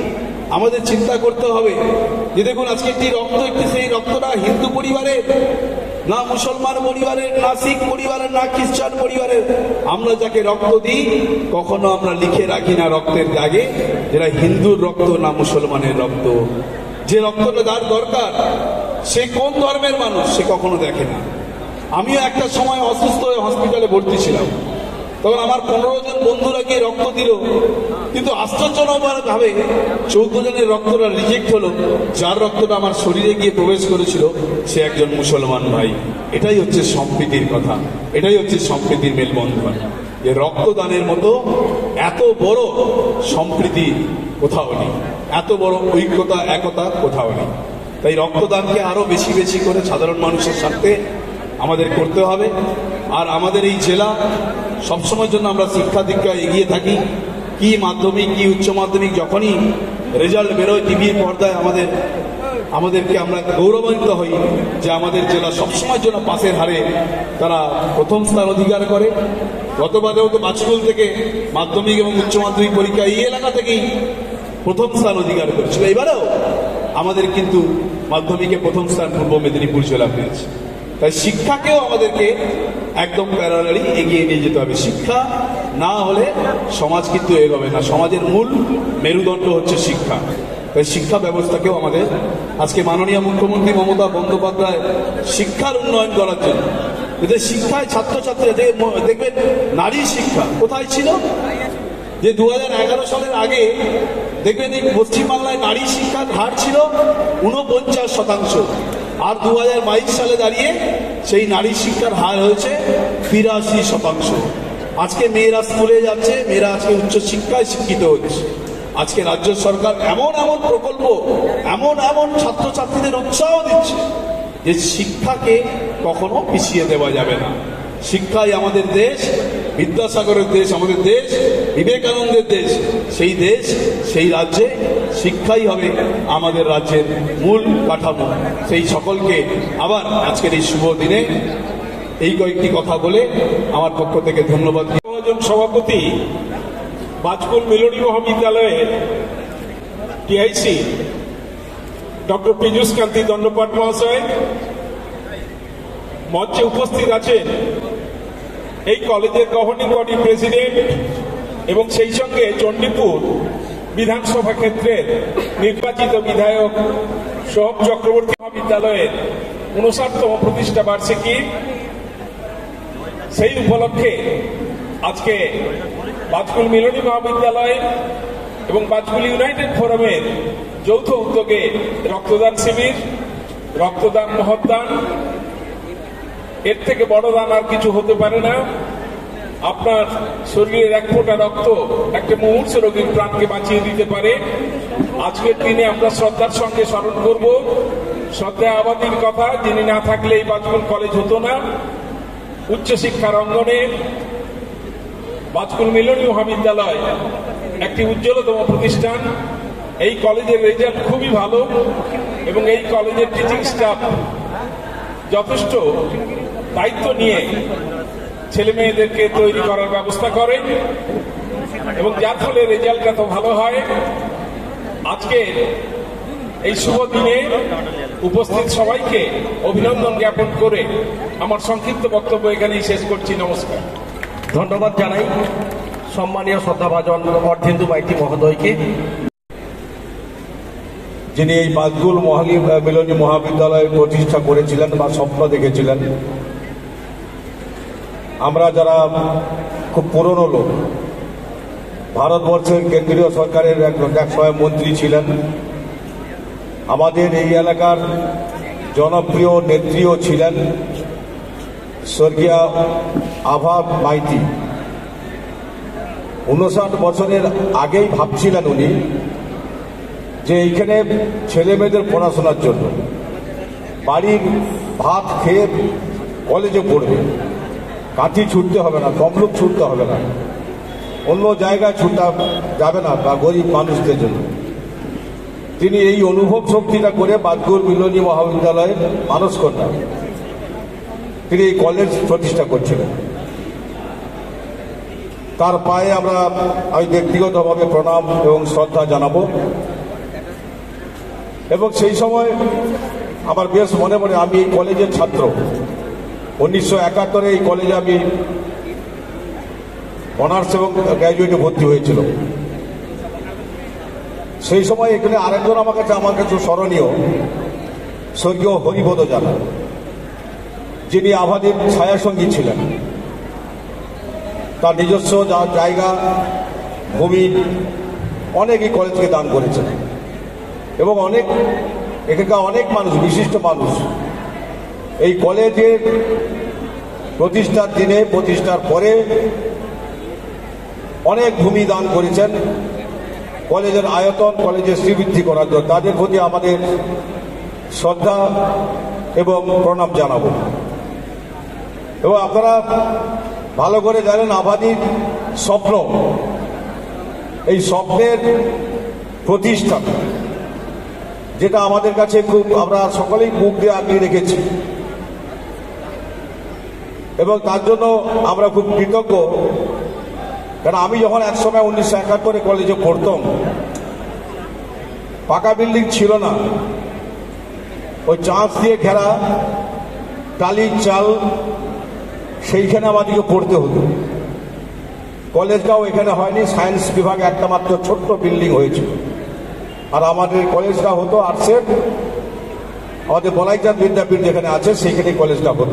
আমাদের চিন্তা করতে হবে যে দেখুন আজকে একটি রক্ত, একটি সেই রক্তটা হিন্দু পরিবারের, না মুসলমান পরিবারের, না শিখ পরিবারের, না খ্রিস্টান পরিবারের। আমরা যাকে রক্ত দিই কখনো আমরা লিখে রাখি না রক্তের দাগে যেটা হিন্দুর রক্ত না মুসলমানের রক্ত। যে রক্তটা যার দরকার সে কোন ধর্মের মানুষ সে কখনো দেখে না। আমিও একটা সময় অসুস্থ হয়ে হসপিটালে ভর্তি ছিলাম, তখন আমার পনেরো জন বন্ধুরা গিয়ে রক্ত দিল, কিন্তু আশ্চর্যজনক ভাবে চৌদ্দ জনের রক্তটা রিজেক্ট হলো। যার রক্তটা আমার শরীরে গিয়ে প্রবেশ করেছিল সে একজন মুসলমান ভাই। এটাই হচ্ছে সম্প্রীতির কথা, এটাই হচ্ছে সম্প্রীতির মেলবন্ধন। যে রক্তদানের মতো এত বড় সম্প্রীতি কোথাও নেই, এত বড় ঐক্যতা একতা কোথাও নেই। তাই রক্তদানকে আরো বেশি বেশি করে সাধারণ মানুষের সাথে আমাদের করতে হবে। আর আমাদের এই জেলা সবসময়ের জন্য আমরা শিক্ষা দীক্ষা এগিয়ে থাকি। কি মাধ্যমিক কি উচ্চ মাধ্যমিক যখনই রেজাল্ট বেরোয় টিভির পর্দায় আমাদের আমাদেরকে আমরা গৌরবান্বিত হই যে আমাদের জেলা সবসময়ের জন্য পাশের হারে তারা প্রথম স্থান অধিকার করে। গতবারেও তো বাজকুল থেকে মাধ্যমিক এবং উচ্চ মাধ্যমিক পরীক্ষা এই এলাকা থেকেই প্রথম স্থান অধিকার করেছিল। এবারেও আমাদের কিন্তু মাধ্যমিকে প্রথম স্থান পূর্ব মেদিনীপুর জেলা পেয়েছে। তাই শিক্ষাকেও আমাদেরকে একদম প্যারালালি এগিয়ে নিয়ে যেতে হবে। শিক্ষা না হলে সমাজ কিন্তু এগোবে না। সমাজের মূল মেরুদণ্ড হচ্ছে শিক্ষা। তাই শিক্ষা ব্যবস্থাকেও আমাদের আজকে মাননীয় মুখ্যমন্ত্রী মমতা বন্দ্যোপাধ্যায় শিক্ষার উন্নয়ন করার জন্য এদের শিক্ষায় ছাত্রছাত্রীরা দেখবেন নারী শিক্ষা কোথায় ছিল, যে দু হাজার এগারো সালের আগে দেখবেন এই পশ্চিমবাংলায় নারী শিক্ষার হার ছিল উনপঞ্চাশ শতাংশ, আর দু হাজার বাইশ সালে দাঁড়িয়ে সেই নারী শিক্ষার হার হয়েছে বিরাশি শতাংশ। আজকে মেয়েরা স্কুলে যাচ্ছে, মেয়েরা আজকে উচ্চশিক্ষায় শিক্ষিত হচ্ছে। আজকে রাজ্য সরকার এমন এমন প্রকল্প, এমন এমন ছাত্রছাত্রীদের উৎসাহ দিচ্ছে যে শিক্ষাকে কখনো পিছিয়ে দেওয়া যাবে না। শিক্ষাই আমাদের দেশ, বিদ্যাসাগরের দেশ আমাদের দেশ, বিবেকানন্দের দেশ। সেই দেশ সেই রাজ্যে শিক্ষাই হবে আমাদের রাজ্যের মূল কাঠামো। সেই সকলকে আবার আজকের এই শুভ দিনে এই কয়েকটি কথা বলে আমার পক্ষ থেকে ধন্যবাদ। সভাপতি বাজকুল মিলনী মহাবিদ্যালয়ের টিআইসি ডক্টর পীযূষ কান্তি দণ্ডপাট মহাশয়, মঞ্চে উপস্থিত আছেন এই কলেজের গভর্নিং বডি প্রেসিডেন্ট এবং সেই সঙ্গে চণ্ডীপুর বিধানসভা ক্ষেত্রের নির্বাচিত বিধায়ক সোহম চক্রবর্তী মহাবিদ্যালয়ের ঊনষাটতম প্রতিষ্ঠা বার্ষিকী। সেই উপলক্ষে আজকে বাজকুল মিলনী মহাবিদ্যালয় এবং বাজকুল ইউনাইটেড ফোরামের যৌথ উদ্যোগে রক্তদান শিবির, রক্তদান মহৎদান, এর থেকে বড় দান আর কিছু হতে পারে না। আপনার শরীরের এক ফোঁটা রক্ত একটা মুমূর্ষু রোগীর প্রাণকে বাঁচিয়ে দিতে পারে। আজকের দিনে আমরা শ্রদ্ধার সঙ্গে স্মরণ করব শ্রদ্ধা আবাদীর কথা, যিনি না থাকলে এই বাজকুল কলেজ হতো না। উচ্চশিক্ষার অঙ্গনে বাজকুল মিলনী মহাবিদ্যালয় একটি উজ্জ্বলতম প্রতিষ্ঠান। এই কলেজের রেজাল্ট খুবই ভালো এবং এই কলেজের টিচিং স্টাফ যথেষ্ট দায়িত্ব নিয়ে ছেলে মেয়েদেরকে তৈরি করার ব্যবস্থা করে এবং যার ফলে রেজাল্ট এত ভালো হয়। আজকে এই শুভ দিনে উপস্থিত সবাইকে অভিনন্দন জ্ঞাপন করে আমার সংক্ষিপ্ত বক্তব্য এখানেই শেষ করছি। নমস্কার। ধন্যবাদ জানাই সম্মানীয় শ্রদ্ধাভাজন অর্ধেন্দু মাইতি মহোদয়কে, যিনি এই বাজকুল মিলনী মহাবিদ্যালয় প্রতিষ্ঠা করেছিলেন বা স্বপ্ন দেখেছিলেন। আমরা যারা খুব পুরনো লোক, ভারতবর্ষের কেন্দ্রীয় সরকারের এক সময় মন্ত্রী ছিলেন, আমাদের এই এলাকার জনপ্রিয় নেত্রীও ছিলেন স্বর্গীয় আভা মাইতি। উনষাট বছরের আগেই ভাবছিলেন উনি যে এইখানে ছেলে মেয়েদের পড়াশোনার জন্য বাড়ির ভাত খেয়ে কলেজে পড়বে, কাঠি ছুটতে হবে না, তমলুক ছুটতে হবে না, অন্য জায়গায় ছুটা যাবে না বা গরিব মানুষদের জন্য। তিনি এই অনুভব শক্তিটা করে বাজকুল মিলনী মহাবিদ্যালয়ে মানুষ করলেন। তিনি এই কলেজ প্রতিষ্ঠা করছিলেন। তার পায়ে আমরা আমি ব্যক্তিগতভাবে প্রণাম এবং শ্রদ্ধা জানাবো। এবং সেই সময় আমার বেশ মনে পড়ে, আমি এই কলেজের ছাত্র। উনিশশো একাত্তরে এই কলেজে আমি অনার্স এবং গ্র্যাজুয়েটে ভর্তি হয়েছিল। সেই সময় এখানে আরেকজন আমার কাছে আমার কাছে স্মরণীয়, স্বর্গীয় হরিপদ জানা, যিনি আবাদের ছায়াসঙ্গী ছিলেন। তার নিজস্ব জায়গা ভূমি অনেকই কলেজকে দান করেছেন এবং অনেক এখানকার অনেক মানুষ, বিশিষ্ট মানুষ এই কলেজের প্রতিষ্ঠার দিনে, প্রতিষ্ঠার পরে অনেক ভূমি দান করেছেন কলেজের আয়তন, কলেজের শ্রীবৃদ্ধি করার জন্য। তাদের প্রতি আমাদের শ্রদ্ধা এবং প্রণাম জানাবো। এবং আপনারা ভালো করে জানেন, আবাদির স্বপ্ন, এই স্বপ্নের প্রতিষ্ঠা যেটা আমাদের কাছে খুব, আমরা সকলেই মুখ দিয়ে আগিয়ে রেখেছি এবং তার জন্য আমরা খুব কৃতজ্ঞ। কারণ আমি যখন এক সময় উনিশশো একাত্তরে কলেজে পড়তাম, পাকা বিল্ডিং ছিল না, ওই চাঁচ দিয়ে ঘেরা টালির চাল, সেইখানে আমাদেরকে পড়তে হতো। কলেজটাও এখানে হয়নি, সায়েন্স বিভাগে একটা মাত্র ছোট্ট বিল্ডিং হয়েছিল। আর আমাদের কলেজটা হতো আর্টসের, আমাদের বলাইচাঁদ বিদ্যাপীঠ যেখানে আছে সেইখানে কলেজটা হতো।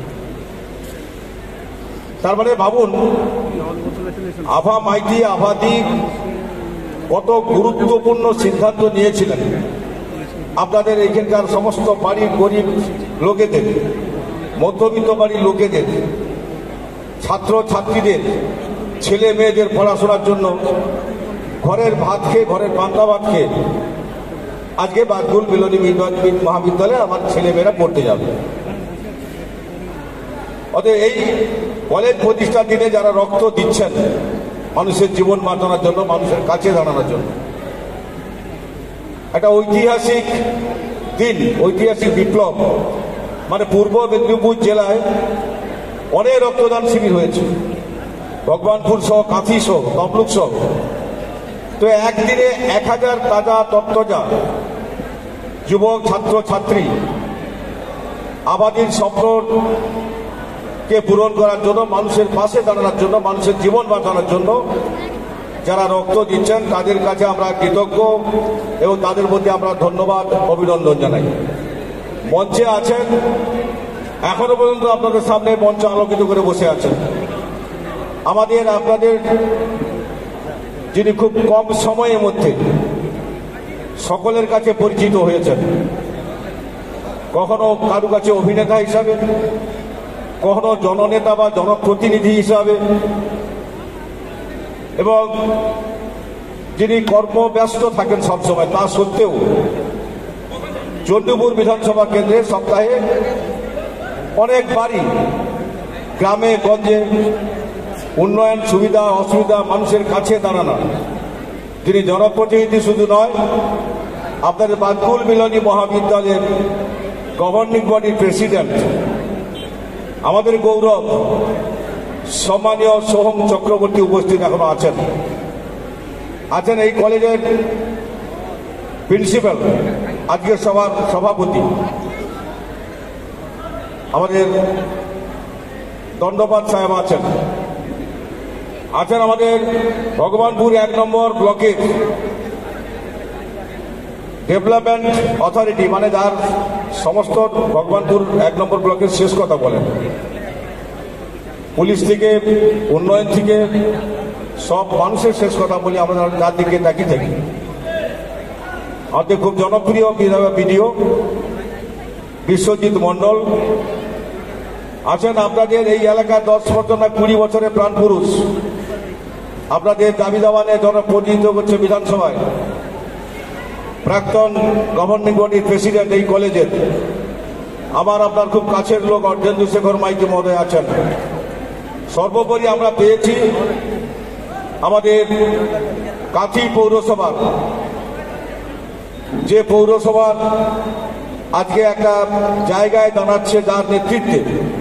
তার মানে ভাবুন, আভা মাইতি আভাদি কত গুরুত্বপূর্ণ সিদ্ধান্ত নিয়েছিলেন আপনাদের এখানকার সমস্ত বাড়ির গরিব লোকেদের, মধ্যবিত্ত বাড়ির লোকেদের, ছাত্র ছাত্রীদের, ছেলে মেয়েদের পড়াশোনার জন্য ঘরের ভাত খেয়ে, ঘরের পান্তা ভাত খেয়ে আজকে বাজকুল মিলনী মহাবিদ্যালয়ে আমার ছেলেমেয়েরা পড়তে যাবে। অতএব এই কলেজ প্রতিষ্ঠার দিনে যারা রক্ত দিচ্ছেন মানুষের জীবন বাঁচানোর জন্য, মানুষের কাছে দাঁড়ানোর জন্য, একটা ঐতিহাসিক দিন, ঐতিহাসিক বিপ্লব। মানে পূর্ব মেদিনীপুর জেলায় অনেক রক্তদান শিবির হয়েছে, ভগবানপুর সহ, কাঁথি সহ, তমলুক সহ। তো একদিনে এক হাজার তাজা তত্ত্বজা যুবক, ছাত্র ছাত্রী আবাদির স্বপ্নকে পূরণ করার জন্য, মানুষের পাশে দাঁড়ানোর জন্য, মানুষের জীবন বাঁচানোর জন্য যারা রক্ত দিচ্ছেন তাদের কাছে আমরা কৃতজ্ঞ এবং তাদের প্রতি আমরা ধন্যবাদ, অভিনন্দন জানাই। মঞ্চে আছেন, এখনো পর্যন্ত আপনাদের সামনে মঞ্চ আলোকিত করে বসে আছেন আমাদের, আপনাদের যিনি খুব কম সময়ের মধ্যে সকলের কাছে পরিচিত হয়েছেন। কখনো কারো কাছে অভিনেতা হিসাবে, কখনো জননেতা বা জনপ্রতিনিধি হিসাবে, এবং যিনি কর্মব্যস্ত থাকেন সবসময়, তা সত্ত্বেও চণ্ডীপুর বিধানসভা কেন্দ্রে সপ্তাহে অনেক বাড়ি, গ্রামে গঞ্জে উন্নয়ন, সুবিধা অসুবিধা, মানুষের কাছে দাঁড়ানো, যিনি জনপ্রতিনিধি শুধু নয়, আপনাদের বাজকুল মিলনী মহাবিদ্যালয়ের গভর্নিং বডির প্রেসিডেন্ট, আমাদের গৌরব সম্মানীয় সোহম চক্রবর্তী উপস্থিত এখনো আছেন। আছেন এই কলেজের প্রিন্সিপাল, আজকের সভার সভাপতি আমাদের দণ্ডপাত সাহেব আছেন। আছেন আমাদের ভগবানপুর এক নম্বর ব্লকের ডেভেলপমেন্ট অথরিটি, মানে যার সমস্ত ভগবানপুর এক নম্বর ব্লকের শেষ কথা বলেন, পুলিশ থেকে, উন্নয়ন থেকে, সব মানুষের শেষ কথা বলি আমরা যার দিকে তাকিয়ে থাকি। আমাদের খুব জনপ্রিয় বিডিও বিশ্বজিৎ মণ্ডল আছেন। আপনাদের এই এলাকার দশ বছর না কুড়ি বছরের প্রাণ পুরুষ, আপনাদের দাবি দাওয়ানে জনপ্রতিনিধিত্ব করছে বিধানসভায়, প্রাক্তন গভর্নিং বডির প্রেসিডেন্ট এই কলেজের, আমার আপনার খুব কাছের লোক অর্ধেন্দু শেখর মাইতি মহোদয় আছেন। সর্বোপরি আমরা পেয়েছি আমাদের কাঁথি পৌরসভার, যে পৌরসভার আজকে একটা জায়গায় দাঁড়াচ্ছে যার নেতৃত্বে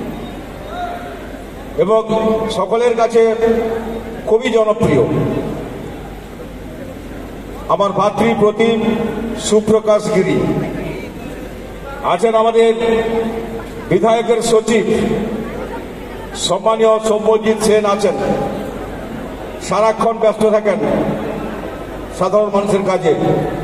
এবং সকলের কাছে খুবই জনপ্রিয়, আমার ভাতৃপ্রতিম সুপ্রকাশ গিরি, আছেন আমাদের বিধায়কের সচিব সম্মানীয় সৌম্যজিৎ সেন, আছেন সারাক্ষণ ব্যস্ত থাকেন সাধারণ মানুষের কাজে।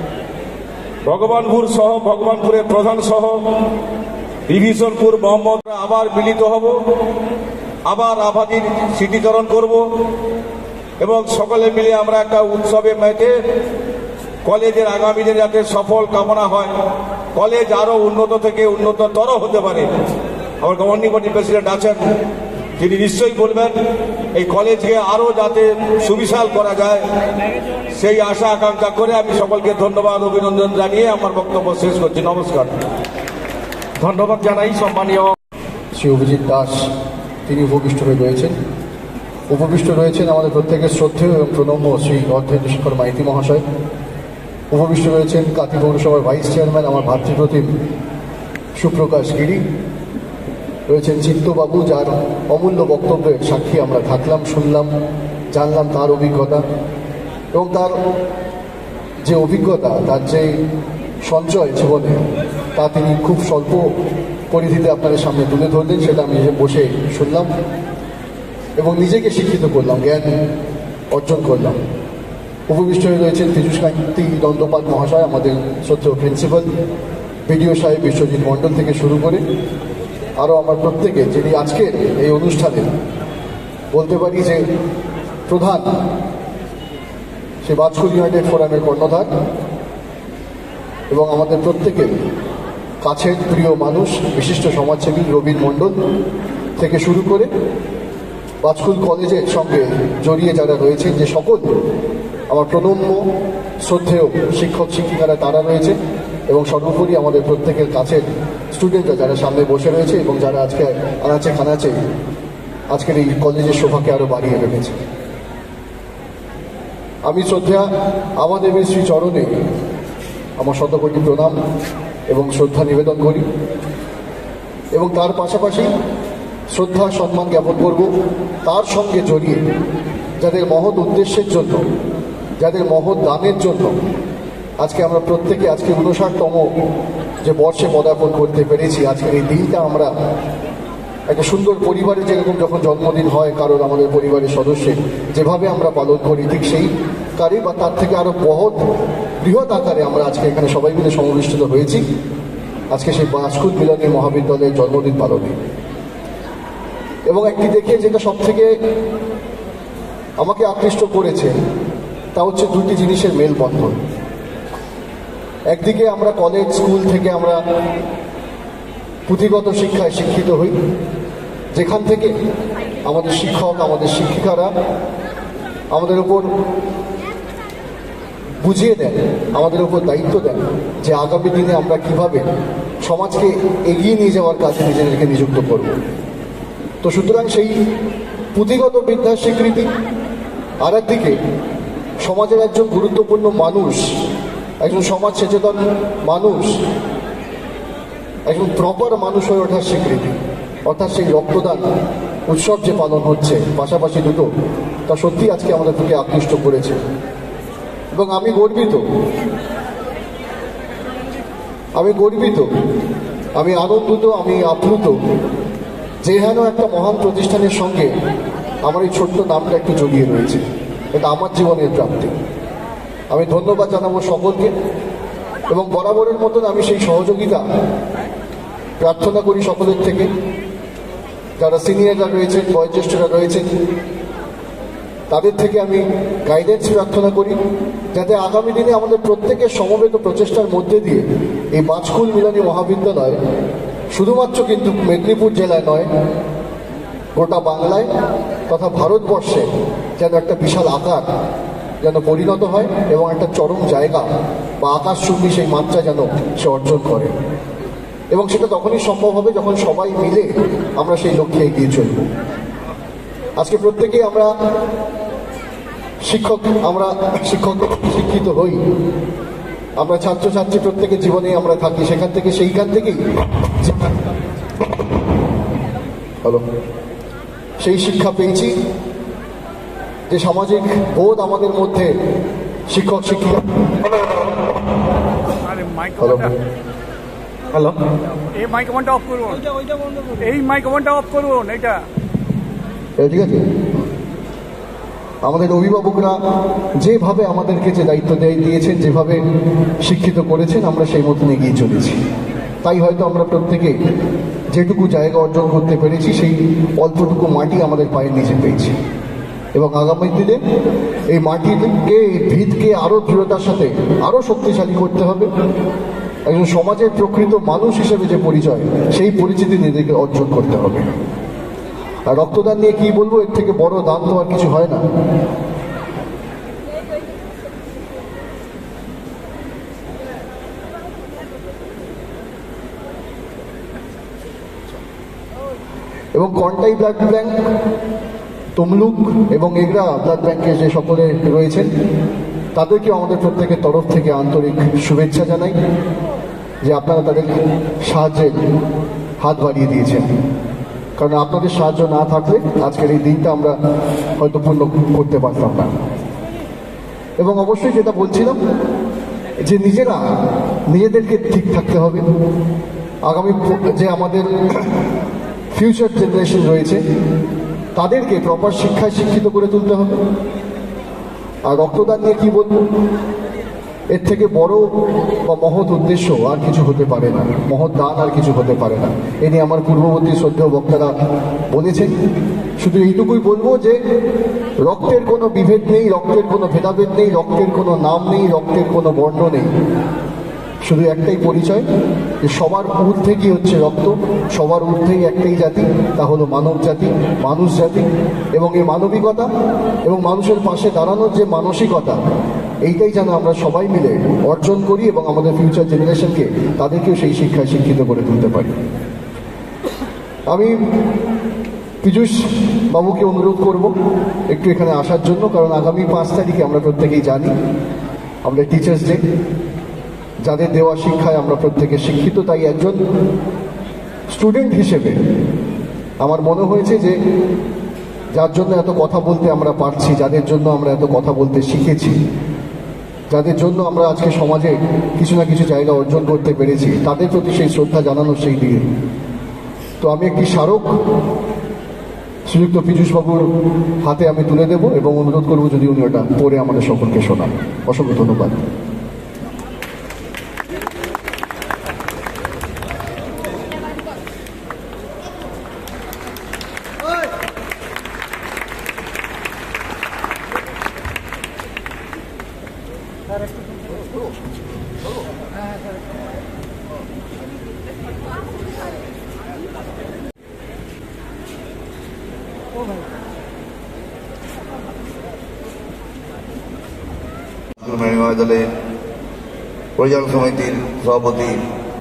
ভগবানপুর সহ ভগবানপুরের প্রধান সহ বিভীষণপুর মোহাম্মদ আবার মিলিত হব, আবার আবাদির স্মৃতিচারণ করব এবং সকলে মিলে আমরা একটা উৎসবে মেতে কলেজের আগামী দিনে যাতে সফল কামনা হয়, কলেজ আরো উন্নত থেকে উন্নততর হতে পারে। আমার গভর্নিং বডি প্রেসিডেন্ট আছেন, তিনি নিশ্চয়ই বলবেন এই কলেজকে আরো যাতে সুবিশাল করা যায়, সেই আশা আকাঙ্ক্ষা করে আমি সকলকে ধন্যবাদ অভিনন্দন জানিয়ে আমার বক্তব্য শেষ করছি। নমস্কার। ধন্যবাদ জানাই সম্মানীয় শ্রী অভিজিৎ দাস, তিনি উপবিষ্ট হয়ে রয়েছেন। উপবিষ্ট রয়েছেন আমাদের প্রত্যেকের শ্রদ্ধেয় এবং প্রণম্য শ্রী অর্ধেন্দ্রশেখর মাইতি মহাশয়। উপবিষ্ট রয়েছেন কাথি পৌরসভার ভাইস চেয়ারম্যান আমার ভাতৃপ্রতিম সুপ্রকাশ গিরি। রয়েছেন চিত্তবাবু, যার অমূল্য বক্তব্যের সাক্ষী আমরা থাকলাম, শুনলাম, জানলাম তার অভিজ্ঞতা এবং তার যে অভিজ্ঞতা, তার যে সঞ্চয় জীবনে, তা তিনি খুব স্বল্প পরিধিতে আপনাদের সামনে তুলে ধরলেন। সেটা আমি বসে শুনলাম এবং নিজেকে শিক্ষিত করলাম, জ্ঞান অর্জন করলাম। উপবিষ্ট হয়ে রয়েছেন পীযূষ কান্তি দণ্ডপাল মহাশয়, আমাদের শ্রদ্ধেয় প্রিন্সিপাল, বিডিও সাহেব বিশ্বজিৎ মণ্ডল থেকে শুরু করে আরও আমার প্রত্যেকে, যিনি আজকের এই অনুষ্ঠানে বলতে পারি যে প্রধান, সে বাজকুল ইউনাইটেড ফোরামের কর্ণধার এবং আমাদের প্রত্যেকের কাছের প্রিয় মানুষ, বিশিষ্ট সমাজসেবী রবীন মণ্ডল থেকে শুরু করে বাজকুল কলেজের সঙ্গে জড়িয়ে যারা রয়েছেন, যে সকল আমার প্রণম্য শ্রদ্ধেয় শিক্ষক শিক্ষিকারা তারা রয়েছে এবং সর্বোপরি আমাদের প্রত্যেকের কাছের স্টুডেন্টরা যারা সামনে বসে রয়েছে এবং যারা আজকে আনাচে খানাচে আজকের এই কলেজের শোভাকে আরো বাড়িয়ে রেখেছে। আমি শ্রদ্ধা আমাদের শ্রী চরণে আমার শতকোটি প্রণাম এবং শ্রদ্ধা নিবেদন করি এবং তার পাশাপাশি শ্রদ্ধা সম্মান জ্ঞাপন করব তার সঙ্গে জড়িয়ে যাদের মহৎ উদ্দেশ্যের জন্য, যাদের মহৎ দানের জন্য আজকে আমরা প্রত্যেকে আজকে ঊনষাটতম যে বর্ষে পদার্পণ করতে পেরেছি। আজকের এই দিনটা আমরা একটা সুন্দর পরিবারে যেরকম যখন জন্মদিন হয় কারোর আমাদের পরিবারের সদস্যের, যেভাবে আমরা পালন করি ঠিক সেই কারে বা তার থেকে আরো বহুত বৃহৎ আকারে আমরা আজকে এখানে সবাই মিলে সমাবেশিত হয়েছি আজকে সেই বাজকুল মিলনী মহাবিদ্যালয়ের জন্মদিন পালনে। এবং একটি দেখে যেটা সব থেকে আমাকে আকৃষ্ট করেছে তা হচ্ছে দুটি জিনিসের মেলবন্ধন। একদিকে আমরা কলেজ স্কুল থেকে আমরা পুঁথিগত শিক্ষায় শিক্ষিত হই, যেখান থেকে আমাদের শিক্ষক আমাদের শিক্ষিকারা আমাদের উপর বুঝিয়ে দেন, আমাদের উপর দায়িত্ব দেন যে আগামী দিনে আমরা কিভাবে সমাজকে এগিয়ে নিয়ে যাওয়ার কাজে নিজেদেরকে নিযুক্ত করব। তো সুতরাং সেই পুঁথিগত বিদ্যার স্বীকৃতি, আর একদিকে সমাজের একজন গুরুত্বপূর্ণ মানুষ, একজন সমাজ সচেতন মানুষ, একজন প্রপার মানুষ হয়ে ওঠার স্বীকৃতি, অর্থাৎ সেই রক্তদান উৎসব যে পালন হচ্ছে পাশাপাশি দুটো, তা সত্যি আজকে আমাদেরকে আকৃষ্ট করেছে এবং আমি গর্বিত, আমি গর্বিত, আমি আনন্দিত, আমি আপ্লুত যে হেন একটা মহান প্রতিষ্ঠানের সঙ্গে আমার এই ছোট্ট নামটা একটু জড়িয়ে রয়েছে। এটা আমার জীবনের প্রাপ্তি। আমি ধন্যবাদ জানাবো সকলকে এবং বরাবরের মতন আমি সেই সহযোগিতা প্রার্থনা করি সকলের থেকে, যারা সিনিয়ররা রয়েছেন, বয়োজ্যেষ্ঠরা রয়েছেন, তাদের থেকে আমি গাইডেন্স প্রার্থনা করি যাতে আগামী দিনে আমাদের প্রত্যেকের সমবেত প্রচেষ্টার মধ্যে দিয়ে এই বাজকুল মিলনী মহাবিদ্যালয় শুধুমাত্র কিন্তু মেদিনীপুর জেলায় নয়, গোটা বাংলায় তথা ভারতবর্ষে যেন একটা বিশাল আকার যেন পরিণত হয় এবং একটা চরম জায়গা বা আকাশচুম্বী সেই মাত্রা যেন সে অর্জন করে। এবং সেটা তখনই সম্ভব হবে যখন সবাই মিলে আমরা সেই লক্ষ্যে এগিয়ে চলব। আজকে প্রত্যেকেই আমরা শিক্ষক, আমরা শিক্ষক শিক্ষিত হই, আমরা ছাত্রছাত্রী প্রত্যেকের জীবনে আমরা থাকি, সেখান থেকে সেইখান থেকেই হ্যালো সেই শিক্ষা পেয়েছি যে সামাজিক বোধ আমাদের মধ্যে শিক্ষক শিক্ষিকা মাইক্রোফোনটা হ্যালো এই মাইক্রোফোনটা অফ করুন, এই মাইক্রোফোনটা অফ করুন, এইটা ঠিক আছে। আমাদের অভিভাবকরা যেভাবে আমাদেরকে যে দায়িত্ব দিয়েছেন, যেভাবে শিক্ষিত করেছেন, আমরা সেই মতন এগিয়ে চলেছি। তাই হয়তো আমরা প্রত্যেকে যেটুকু জায়গা অর্জন করতে পেরেছি, সেই অল্পটুকু মাটি আমাদের পায়ের নিচে পেয়েছি। এবং আগামী দিনে এই মাটিকে, এই ভিতকে আরও দৃঢ়তার সাথে আরও শক্তিশালী করতে হবে। একজন সমাজের প্রকৃত মানুষ হিসেবে যে পরিচয়, সেই পরিচিতি নিজেকে অর্জন করতে হবে। আর রক্তদান নিয়ে কি বলবো, এর থেকে বড় দান তো আর কিছু হয় না। এবং কন্টাই ব্লাড ব্যাংক, তমলুক এবং এগরা ব্লাড ব্যাংকে যে সকলে রয়েছেন, তাদেরকে আমাদের প্রত্যেকের তরফ থেকে আন্তরিক শুভেচ্ছা জানাই যে আপনারা তাদের সাহায্যের হাত বাড়িয়ে দিয়েছেন। কারণ আপনাদের সাহায্য না থাকলে আজকের এই দিনটা আমরা হয়তো পূর্ণ করতে পারতাম না। এবং অবশ্যই যেটা বলছিলাম যে নিজেরা নিজেদেরকে ঠিক থাকতে হবে। আগামী যে আমাদের ফিউচার জেনারেশন রয়েছে, তাদেরকে প্রপার শিক্ষায় শিক্ষিত করে তুলতে হবে। আর রক্তদান নিয়ে কি বলবো, এর থেকে বড় বা মহৎ উদ্দেশ্য আর কিছু হতে পারে না, মহৎ দান আর কিছু হতে পারে না। এ নিয়ে আমার পূর্ববর্তী শ্রদ্ধেয় বক্তারা বলেছেন। শুধু এইটুকুই বলবো যে রক্তের কোনো বিভেদ নেই, রক্তের কোনো ভেদাভেদ নেই, রক্তের কোনো নাম নেই, রক্তের কোনো বর্ণ নেই। শুধু একটাই পরিচয়, যে সবার ঊর্ধ্বে কি হচ্ছে রক্ত, সবার ঊর্ধ্বেই একটাই জাতি, তা হলো মানব জাতি, মানুষ জাতি। এবং এই মানবিকতা এবং মানুষের পাশে দাঁড়ানোর যে মানসিকতা, এইটাই যেন আমরা সবাই মিলে অর্জন করি এবং আমাদের ফিউচার জেনারেশনকে, তাদেরকেও সেই শিক্ষায় শিক্ষিত করে তুলতে পারি। আমি পীযূষ বাবুকে অনুরোধ করব একটু এখানে আসার জন্য, কারণ আগামী পাঁচ তারিখে আমরা প্রত্যেকেই জানি আমরা টিচার্স ডে, যাদের দেওয়া শিক্ষায় আমরা প্রত্যেকে শিক্ষিত। তাই একজন স্টুডেন্ট হিসেবে আমার মনে হয়েছে যে যার জন্য এত কথা বলতে আমরা পারছি, যাদের জন্য আমরা এত কথা বলতে শিখেছি, যাদের জন্য আমরা আজকে সমাজে কিছু না কিছু জায়গা অর্জন করতে পেরেছি, তাদের প্রতি সেই শ্রদ্ধা জানানোর সেই দিন। তো আমি একটি স্মারক শ্রীযুক্ত পীযূষবাবুর হাতে আমি তুলে দেব এবং অনুরোধ করবো যদি উনি ওটা পড়ে আমাদের সকলকে শোনান। অসংখ্য ধন্যবাদ। মহাবিদ্যালয়ের পরিচালন সমিতির সভাপতি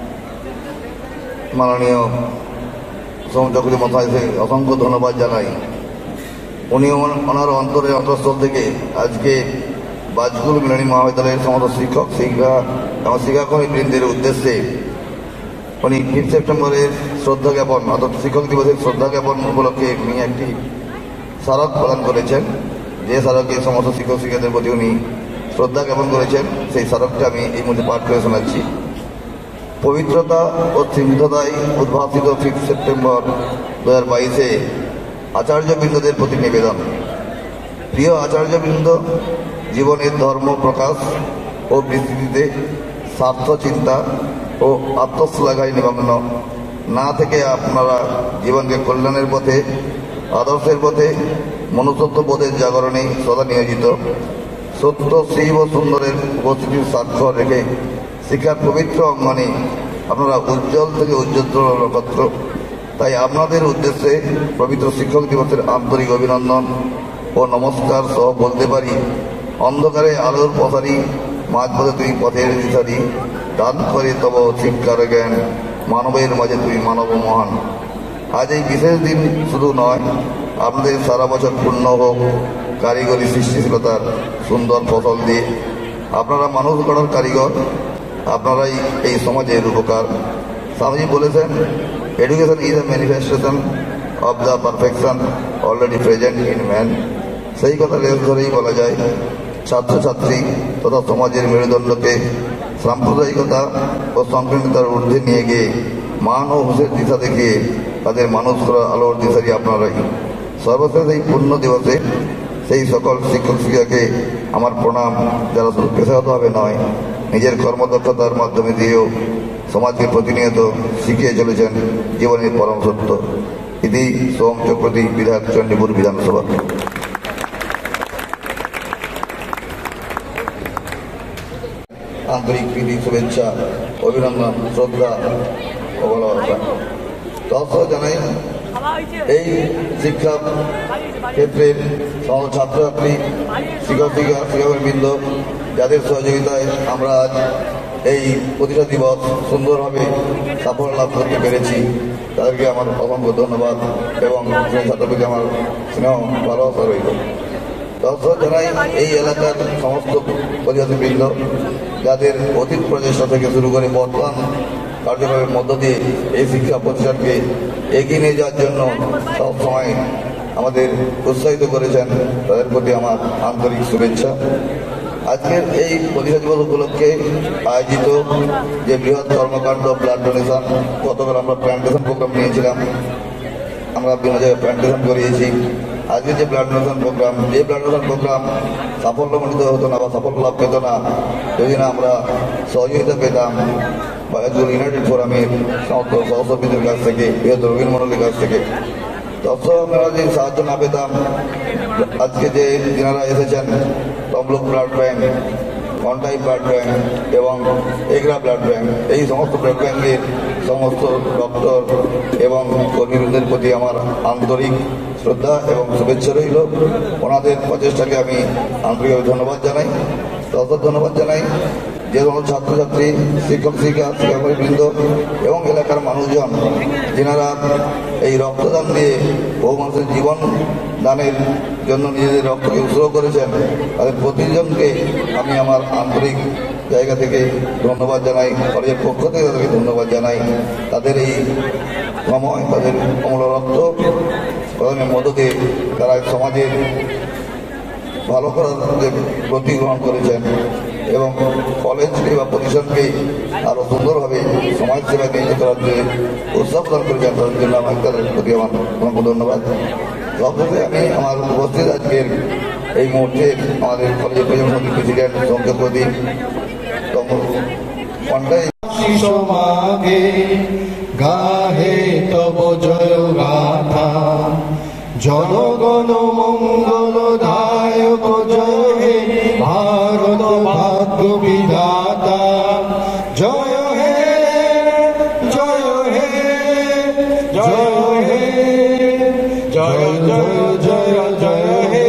মাননীয় সৌম চক্রী মহাশয়কে অসংখ্য ধন্যবাদ জানাই। উনি ওনার অন্তরের অন্তঃস্থল থেকে আজকে বাজকুল মিলনী মহাবিদ্যালয়ের সমস্ত শিক্ষক শিক্ষা এবং শিক্ষাকর্মী বৃন্দের উদ্দেশ্যে উনি ফিফথ সেপ্টেম্বরের শ্রদ্ধা জ্ঞাপন অর্থাৎ শিক্ষক দিবসের শ্রদ্ধা জ্ঞাপন উপলক্ষে উনি একটি স্মারক প্রদান করেছেন। যে স্মারকে সমস্ত শিক্ষক শিক্ষকদের প্রতি উনি শ্রদ্ধা জ্ঞাপন করেছেন, সেই স্মারকটি আমি এই মধ্যে পাঠ করে শোনাচ্ছি। পবিত্রতা ও স্নিগ্ধতায় উদ্ভাসিত ফিফথ সেপ্টেম্বর দু হাজার বাইশে আচার্যবৃন্দদের প্রতি নিবেদন। প্রিয় আচার্যবৃন্দ, জীবনের ধর্ম প্রকাশ ও বিস্তৃতিতে স্বার্থ চিন্তা ও আত্মশ্লাঘায় নিমগ্ন না থেকে আপনারা জীবনকে কল্যাণের পথে, আদর্শের পথে, মনুষ্যত্ব বোধের জাগরণে সদা নিয়োজিত। সত্য শিব ও সুন্দরের উপস্থিতির স্বাক্ষর রেখে শিক্ষার পবিত্র অঙ্গনে আপনারা উজ্জ্বল থেকে উজ্জ্বল নক্ষত্র। তাই আপনাদের উদ্দেশ্যে পবিত্র শিক্ষক দিবসের আন্তরিক অভিনন্দন ও নমস্কার সহ বলতে পারি, অন্ধকারে আলোর প্রসারী, মাঝপথে তুমি পথের দিশারি, দান করে তব শিক্ষার জ্ঞান, মানবের মাঝে তুমি মানব মহান। আজ এই বিশেষ দিন শুধু নয়, আপনাদের সারা বছর পূর্ণ হোক কারিগরি সৃষ্টিশীলতার সুন্দর ফসল দিয়ে। আপনারা মানুষ গড়ার কারিগর, আপনারাই এই সমাজের উপকার। স্বামীজি বলেছেন, education is a manifestation of the perfection already present in man. সেই কথা লেস ধরেই বলা যায়, ছাত্রছাত্রী তথা সমাজের মেরুদণ্ডকে সাম্প্রদায়িকতা ও সংকীর্ণতার ঊর্ধ্বে নিয়ে গিয়ে মান ও হুঁশের দিশা দেখিয়ে তাদের মানুষ করা আলোর দিশারি আপনারাই। সর্বশেষ এই পূর্ণ দিবসে সেই সকল শিক্ষক শিক্ষিকাকে আমার প্রণাম, যারা শুধু পেশাগতভাবে নয় নিজের কর্মদক্ষতার মাধ্যমে দিয়েও সমাজকে প্রতিনিয়ত শিখিয়ে চলেছেন জীবনের পরম সত্য। ইতি সোম চক্রবর্তী, বিধায়ক, চণ্ডীপুর বিধানসভা। আন্তরিক প্রীতি, শুভেচ্ছা, অভিনন্দন, শ্রদ্ধা ও ভালোবাসা তৎসহ জানাই এই শিক্ষা ক্ষেত্রের সমস্ত ছাত্রছাত্রী, শিক্ষক শিক্ষিকা, শিক্ষকবৃন্দ যাদের সহযোগিতায় আমরা আজ এই প্রতিষ্ঠা দিবস সুন্দরভাবে সাফল্য লাভ করতে পেরেছি, তাদেরকে আমার অসংখ্য ধন্যবাদ এবং ছাত্রদেরকে আমার স্নেহ ভালোবাসা রইল। তৎসহ জানাই এই এলাকার সমস্ত অধিবাসীবৃন্দ যাদের অতীত প্রচেষ্টা থেকে শুরু করে বর্তমান কার্যক্রমের মধ্য দিয়ে এই শিক্ষা প্রতিষ্ঠানকে এগিয়ে নিয়ে যাওয়ার জন্য সবসময় আমাদের উৎসাহিত করেছেন, তাদের প্রতি আমার আন্তরিক শুভেচ্ছা। আজকের এই প্রতিষ্ঠা দিবস উপলক্ষে আয়োজিত যে বৃহৎ কর্মকাণ্ড ব্লাড ডোনেশন, গতকাল আমরা প্ল্যান্টেশন প্রোগ্রাম নিয়েছিলাম, আমরা বিভিন্ন জায়গায় প্ল্যান্টেশন করিয়েছি। আজকে যে ব্লাড ডোনেশন প্রোগ্রাম, যে ব্লাড ডোনেশন প্রোগ্রাম সাফল্যমণ্ডিত হতো না বা সাফল্য লাভ পেত না যদি না আমরা সহযোগিতা পেতাম বাজকুল ইউনাইটেড ফোরামের সমস্ত সহসভ্যদের কাছ থেকে, বৃহৎ রবীন্দ্র মন্ডলের কাছ থেকে। তৎসহ আমরা যদি সাহায্য না পেতাম, আজকে যে যারা এসেছেন Tamluk blood bank, Contai blood bank এবং এগরা ব্লাড ব্যাংক, এই সমস্ত ব্লাড ব্যাংকের সমস্ত ডক্টর এবং কর্মীদের প্রতি আমার আন্তরিক শ্রদ্ধা এবং শুভেচ্ছা রইল। ওনাদের প্রচেষ্টাকে আমি আন্তরিকভাবে ধন্যবাদ জানাই। তত ধন্যবাদ জানাই যে সমস্ত ছাত্রছাত্রী, শিক্ষক শিক্ষিকা, শিক্ষাকর্মীবৃন্দ এবং এলাকার মানুষজন যেনারা এই রক্তদান দিয়ে বহু মানুষের জীবন দানের জন্য নিজেদের রক্তকে উৎসর্গ করেছেন, তাদের প্রতিজনকে আমি আমার আন্তরিক জায়গা থেকে ধন্যবাদ জানাই, কলেজের পক্ষ থেকে তাদেরকে ধন্যবাদ জানাই। তাদের এই সময়, তাদের অমূল্য রক্ত প্রদানের মধ্য দিয়ে তারা সমাজের ভালো করার যে ব্রতী গ্রহণ করেছেন এবং কলেজকে বা প্রতিষ্ঠানকে আরো সুন্দরভাবে সমাজ সেবায় নিয়োজিত করার যে উৎসাহ প্রদান করেছেন, তাদের জন্য আমার তাদের প্রতি আমার অসংখ্য ধন্যবাদ। সবশেষে আমি আমার উপস্থিত আজকের এই মুহূর্তে আমাদের কলেজের প্রেসিডেন্ট প্রেসিডেন্ট সোম চক্রবর্তী সমাগে গাহে তব জয় গাথা, জনগণ মঙ্গল দায়ক জয় হে ভারত ভাগ্য বিধাতা, জয় হে জয় হে জয় হে জয় জয় জয় জয় হে।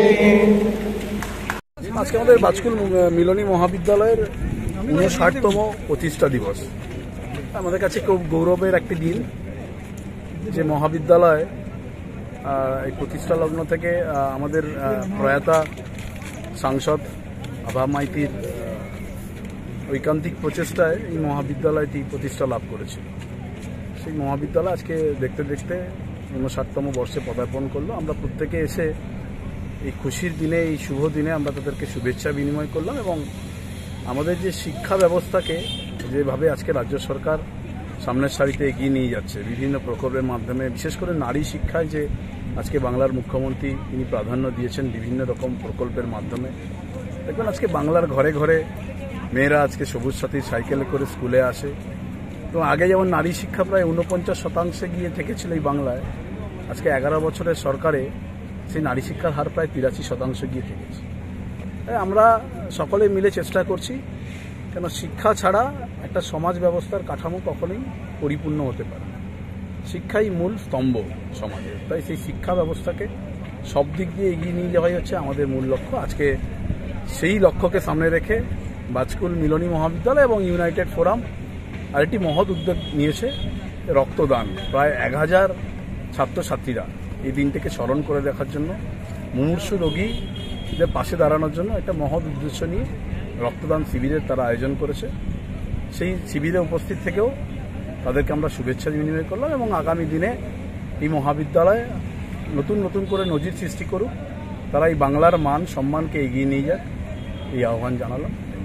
আজকে আমাদের বাজকুল মিলনী মহাবিদ্যালয়ের ঊনষাটতম প্রতিষ্ঠা দিবস। আমাদের কাছে খুব গৌরবের একটি দিন যে মহাবিদ্যালয় এই প্রতিষ্ঠা লগ্ন থেকে আমাদের প্রয়াতা সাংসদ আভা মাইতির ঐকান্তিক প্রচেষ্টায় এই মহাবিদ্যালয়টি প্রতিষ্ঠা লাভ করেছে। সেই মহাবিদ্যালয় আজকে দেখতে দেখতে ঊনষাটতম বর্ষে পদার্পণ করলো। আমরা প্রত্যেকে এসে এই খুশির দিনে, এই শুভ দিনে আমরা তাদেরকে শুভেচ্ছা বিনিময় করলাম এবং আমাদের যে শিক্ষা ব্যবস্থাকে যেভাবে আজকে রাজ্য সরকার সামনের সারিতে এগিয়ে নিয়ে যাচ্ছে বিভিন্ন প্রকল্পের মাধ্যমে, বিশেষ করে নারী শিক্ষায় যে আজকে বাংলার মুখ্যমন্ত্রী তিনি প্রাধান্য দিয়েছেন বিভিন্ন রকম প্রকল্পের মাধ্যমে। দেখুন আজকে বাংলার ঘরে ঘরে মেয়েরা আজকে সবুজ সাথী সাইকেলে করে স্কুলে আসে। তো আগে যেমন নারী শিক্ষা প্রায় ঊনপঞ্চাশ শতাংশে গিয়ে থেকেছিল এই বাংলায়, আজকে এগারো বছরের সরকারে সেই নারী শিক্ষার হার প্রায় তিরাশি শতাংশ গিয়ে থেকেছে। আমরা সকলে মিলে চেষ্টা করছি, কেন শিক্ষা ছাড়া একটা সমাজ ব্যবস্থার কাঠামো কখনোই পরিপূর্ণ হতে পারে না। শিক্ষাই মূল স্তম্ভ সমাজের, তাই সেই শিক্ষা ব্যবস্থাকে সব দিক দিয়ে এগিয়ে নিয়ে যাওয়াই হচ্ছে আমাদের মূল লক্ষ্য। আজকে সেই লক্ষ্যকে সামনে রেখে বাজকুল মিলনী মহাবিদ্যালয় এবং ইউনাইটেড ফোরাম আরেকটি মহৎ উদ্যোগ নিয়েছে, রক্তদান। প্রায় এক হাজার ছাত্রছাত্রীরা এই দিনটিকে স্মরণ করে দেখার জন্য, মুমূর্ষু রোগীদের পাশে দাঁড়ানোর জন্য একটা মহৎ উদ্দেশ্য নিয়ে রক্তদান শিবিরের তারা আয়োজন করেছে। সেই শিবিরে উপস্থিত থেকেও তাদেরকে আমরা শুভেচ্ছা বিনিময় করলাম এবং আগামী দিনে এই মহাবিদ্যালয়ে নতুন নতুন করে নজির সৃষ্টি করুক, তারা এই বাংলার মান সম্মানকে এগিয়ে নিয়ে যাক, এই আহ্বান জানালাম।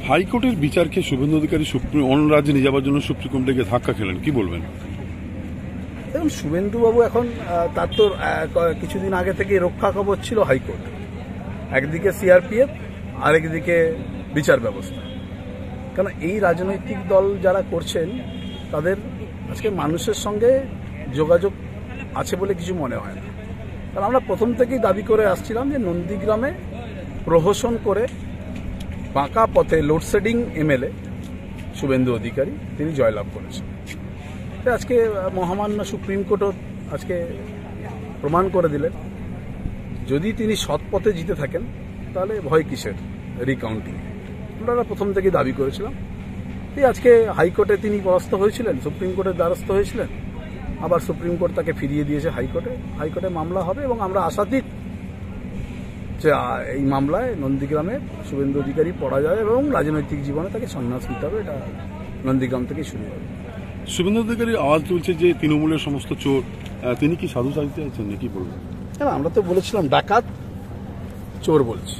হাইকোর্টের বিচারকে শুভেন্দু অধিকারী সুপ্রিম অন্য রাজ্যে নিয়ে যাওয়ার জন্য সুপ্রিম কোর্টে গিয়ে ধাক্কা খেলেন, কি বলবেন? দেখুন, শুভেন্দুবাবু এখন আহ, তার তো আহ, কিছুদিন আগে থেকে রক্ষা কবচ ছিল হাইকোর্ট, একদিকে সিআরপিএফ আরেকদিকে বিচার ব্যবস্থা। কারণ এই রাজনৈতিক দল যারা করছেন তাদের আজকে মানুষের সঙ্গে যোগাযোগ আছে বলে কিছু মনে হয় না। কারণ আমরা প্রথম থেকেই দাবি করে আসছিলাম যে নন্দীগ্রামে প্রহসন করে বাঁকা পথে লোডশেডিং এমএলএ শুভেন্দু অধিকারী তিনি জয়লাভ করেছেন। আজকে মহামান্য সুপ্রিম কোর্টও আজকে প্রমাণ করে দিলেন যদি তিনি সৎ পথে জিতে থাকেন তাহলে ভয় কিসের রিকাউন্টিং। আমরা প্রথম থেকেই দাবি করেছিলাম। এই আজকে হাইকোর্টে তিনি পরাস্ত হয়েছিলেন, সুপ্রিম কোর্টের দ্বারস্থ হয়েছিলেন, আবার সুপ্রিম কোর্ট তাকে ফিরিয়ে দিয়েছে হাইকোর্টে। হাইকোর্টে মামলা হবে এবং আমরা আশাতীত যে এই মামলায় নন্দীগ্রামে শুভেন্দু অধিকারী পড়া যাবে এবং রাজনৈতিক জীবনে তাকে সন্ন্যাস নিতে হবে। এটা নন্দীগ্রাম থেকেই শুরু হবে। শুভেন্দু অধিকারী আওয়াজ তুলছে যে তৃণমূলের সমস্ত চোর, তিনি কি সাধু সাজতে চাইছেন নাকি বলবেন? আমরা তো বলেছিলাম ডাকাত চোর বলছি,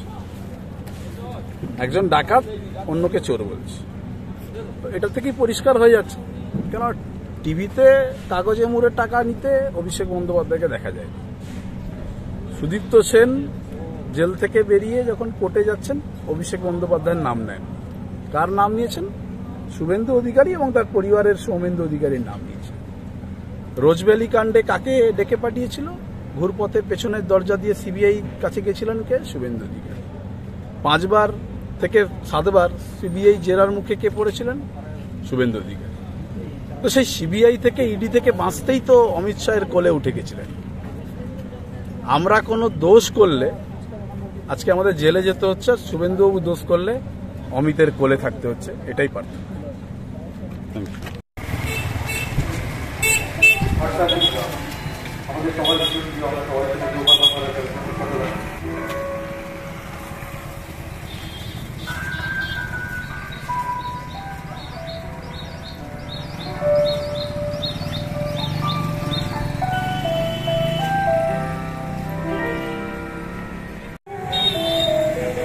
একজন ডাকাত অন্যকে চোর বলছে, এটা থেকেই পরিষ্কার হয়ে যাচ্ছে। কেন টিভিতে কাগজে মুড়ে টাকা নিতে অভিষেক বন্দ্যোপাধ্যায়কে দেখা যায়, সুদীপ্ত সেন জেল থেকে বেরিয়ে যখন কোর্টে যাচ্ছেন অভিষেক বন্দ্যোপাধ্যায়ের নাম নেন। কার নাম নিয়েছেন? শুভেন্দু অধিকারী এবং তার পরিবারের সৌমেন্দু অধিকারীর নাম নিয়েছেন। রোজভ্যালি কাণ্ডে কাকে ডেকে পাঠিয়েছিল? ঘুরপথে পেছনের দরজা দিয়ে সিবিআই কাছে গেছিলেন কে? শুভেন্দু অধিকারী। পাঁচবার থেকে সাতবার সিবিআই জেরার মুখে কে পড়েছিলেন? শুভেন্দু অধিকারী। তো সেই সিবিআই থেকে ইডি থেকে বাঁচতেই তো অমিত শাহের কোলে উঠে গেছিলেন। আমরা কোনো দোষ করলে আজকে আমাদের জেলে যেতে হচ্ছে, শুভেন্দুবাবু দোষ করলে অমিতের কোলে থাকতে হচ্ছে, এটাই পার্থক্য। আমাদের সবাই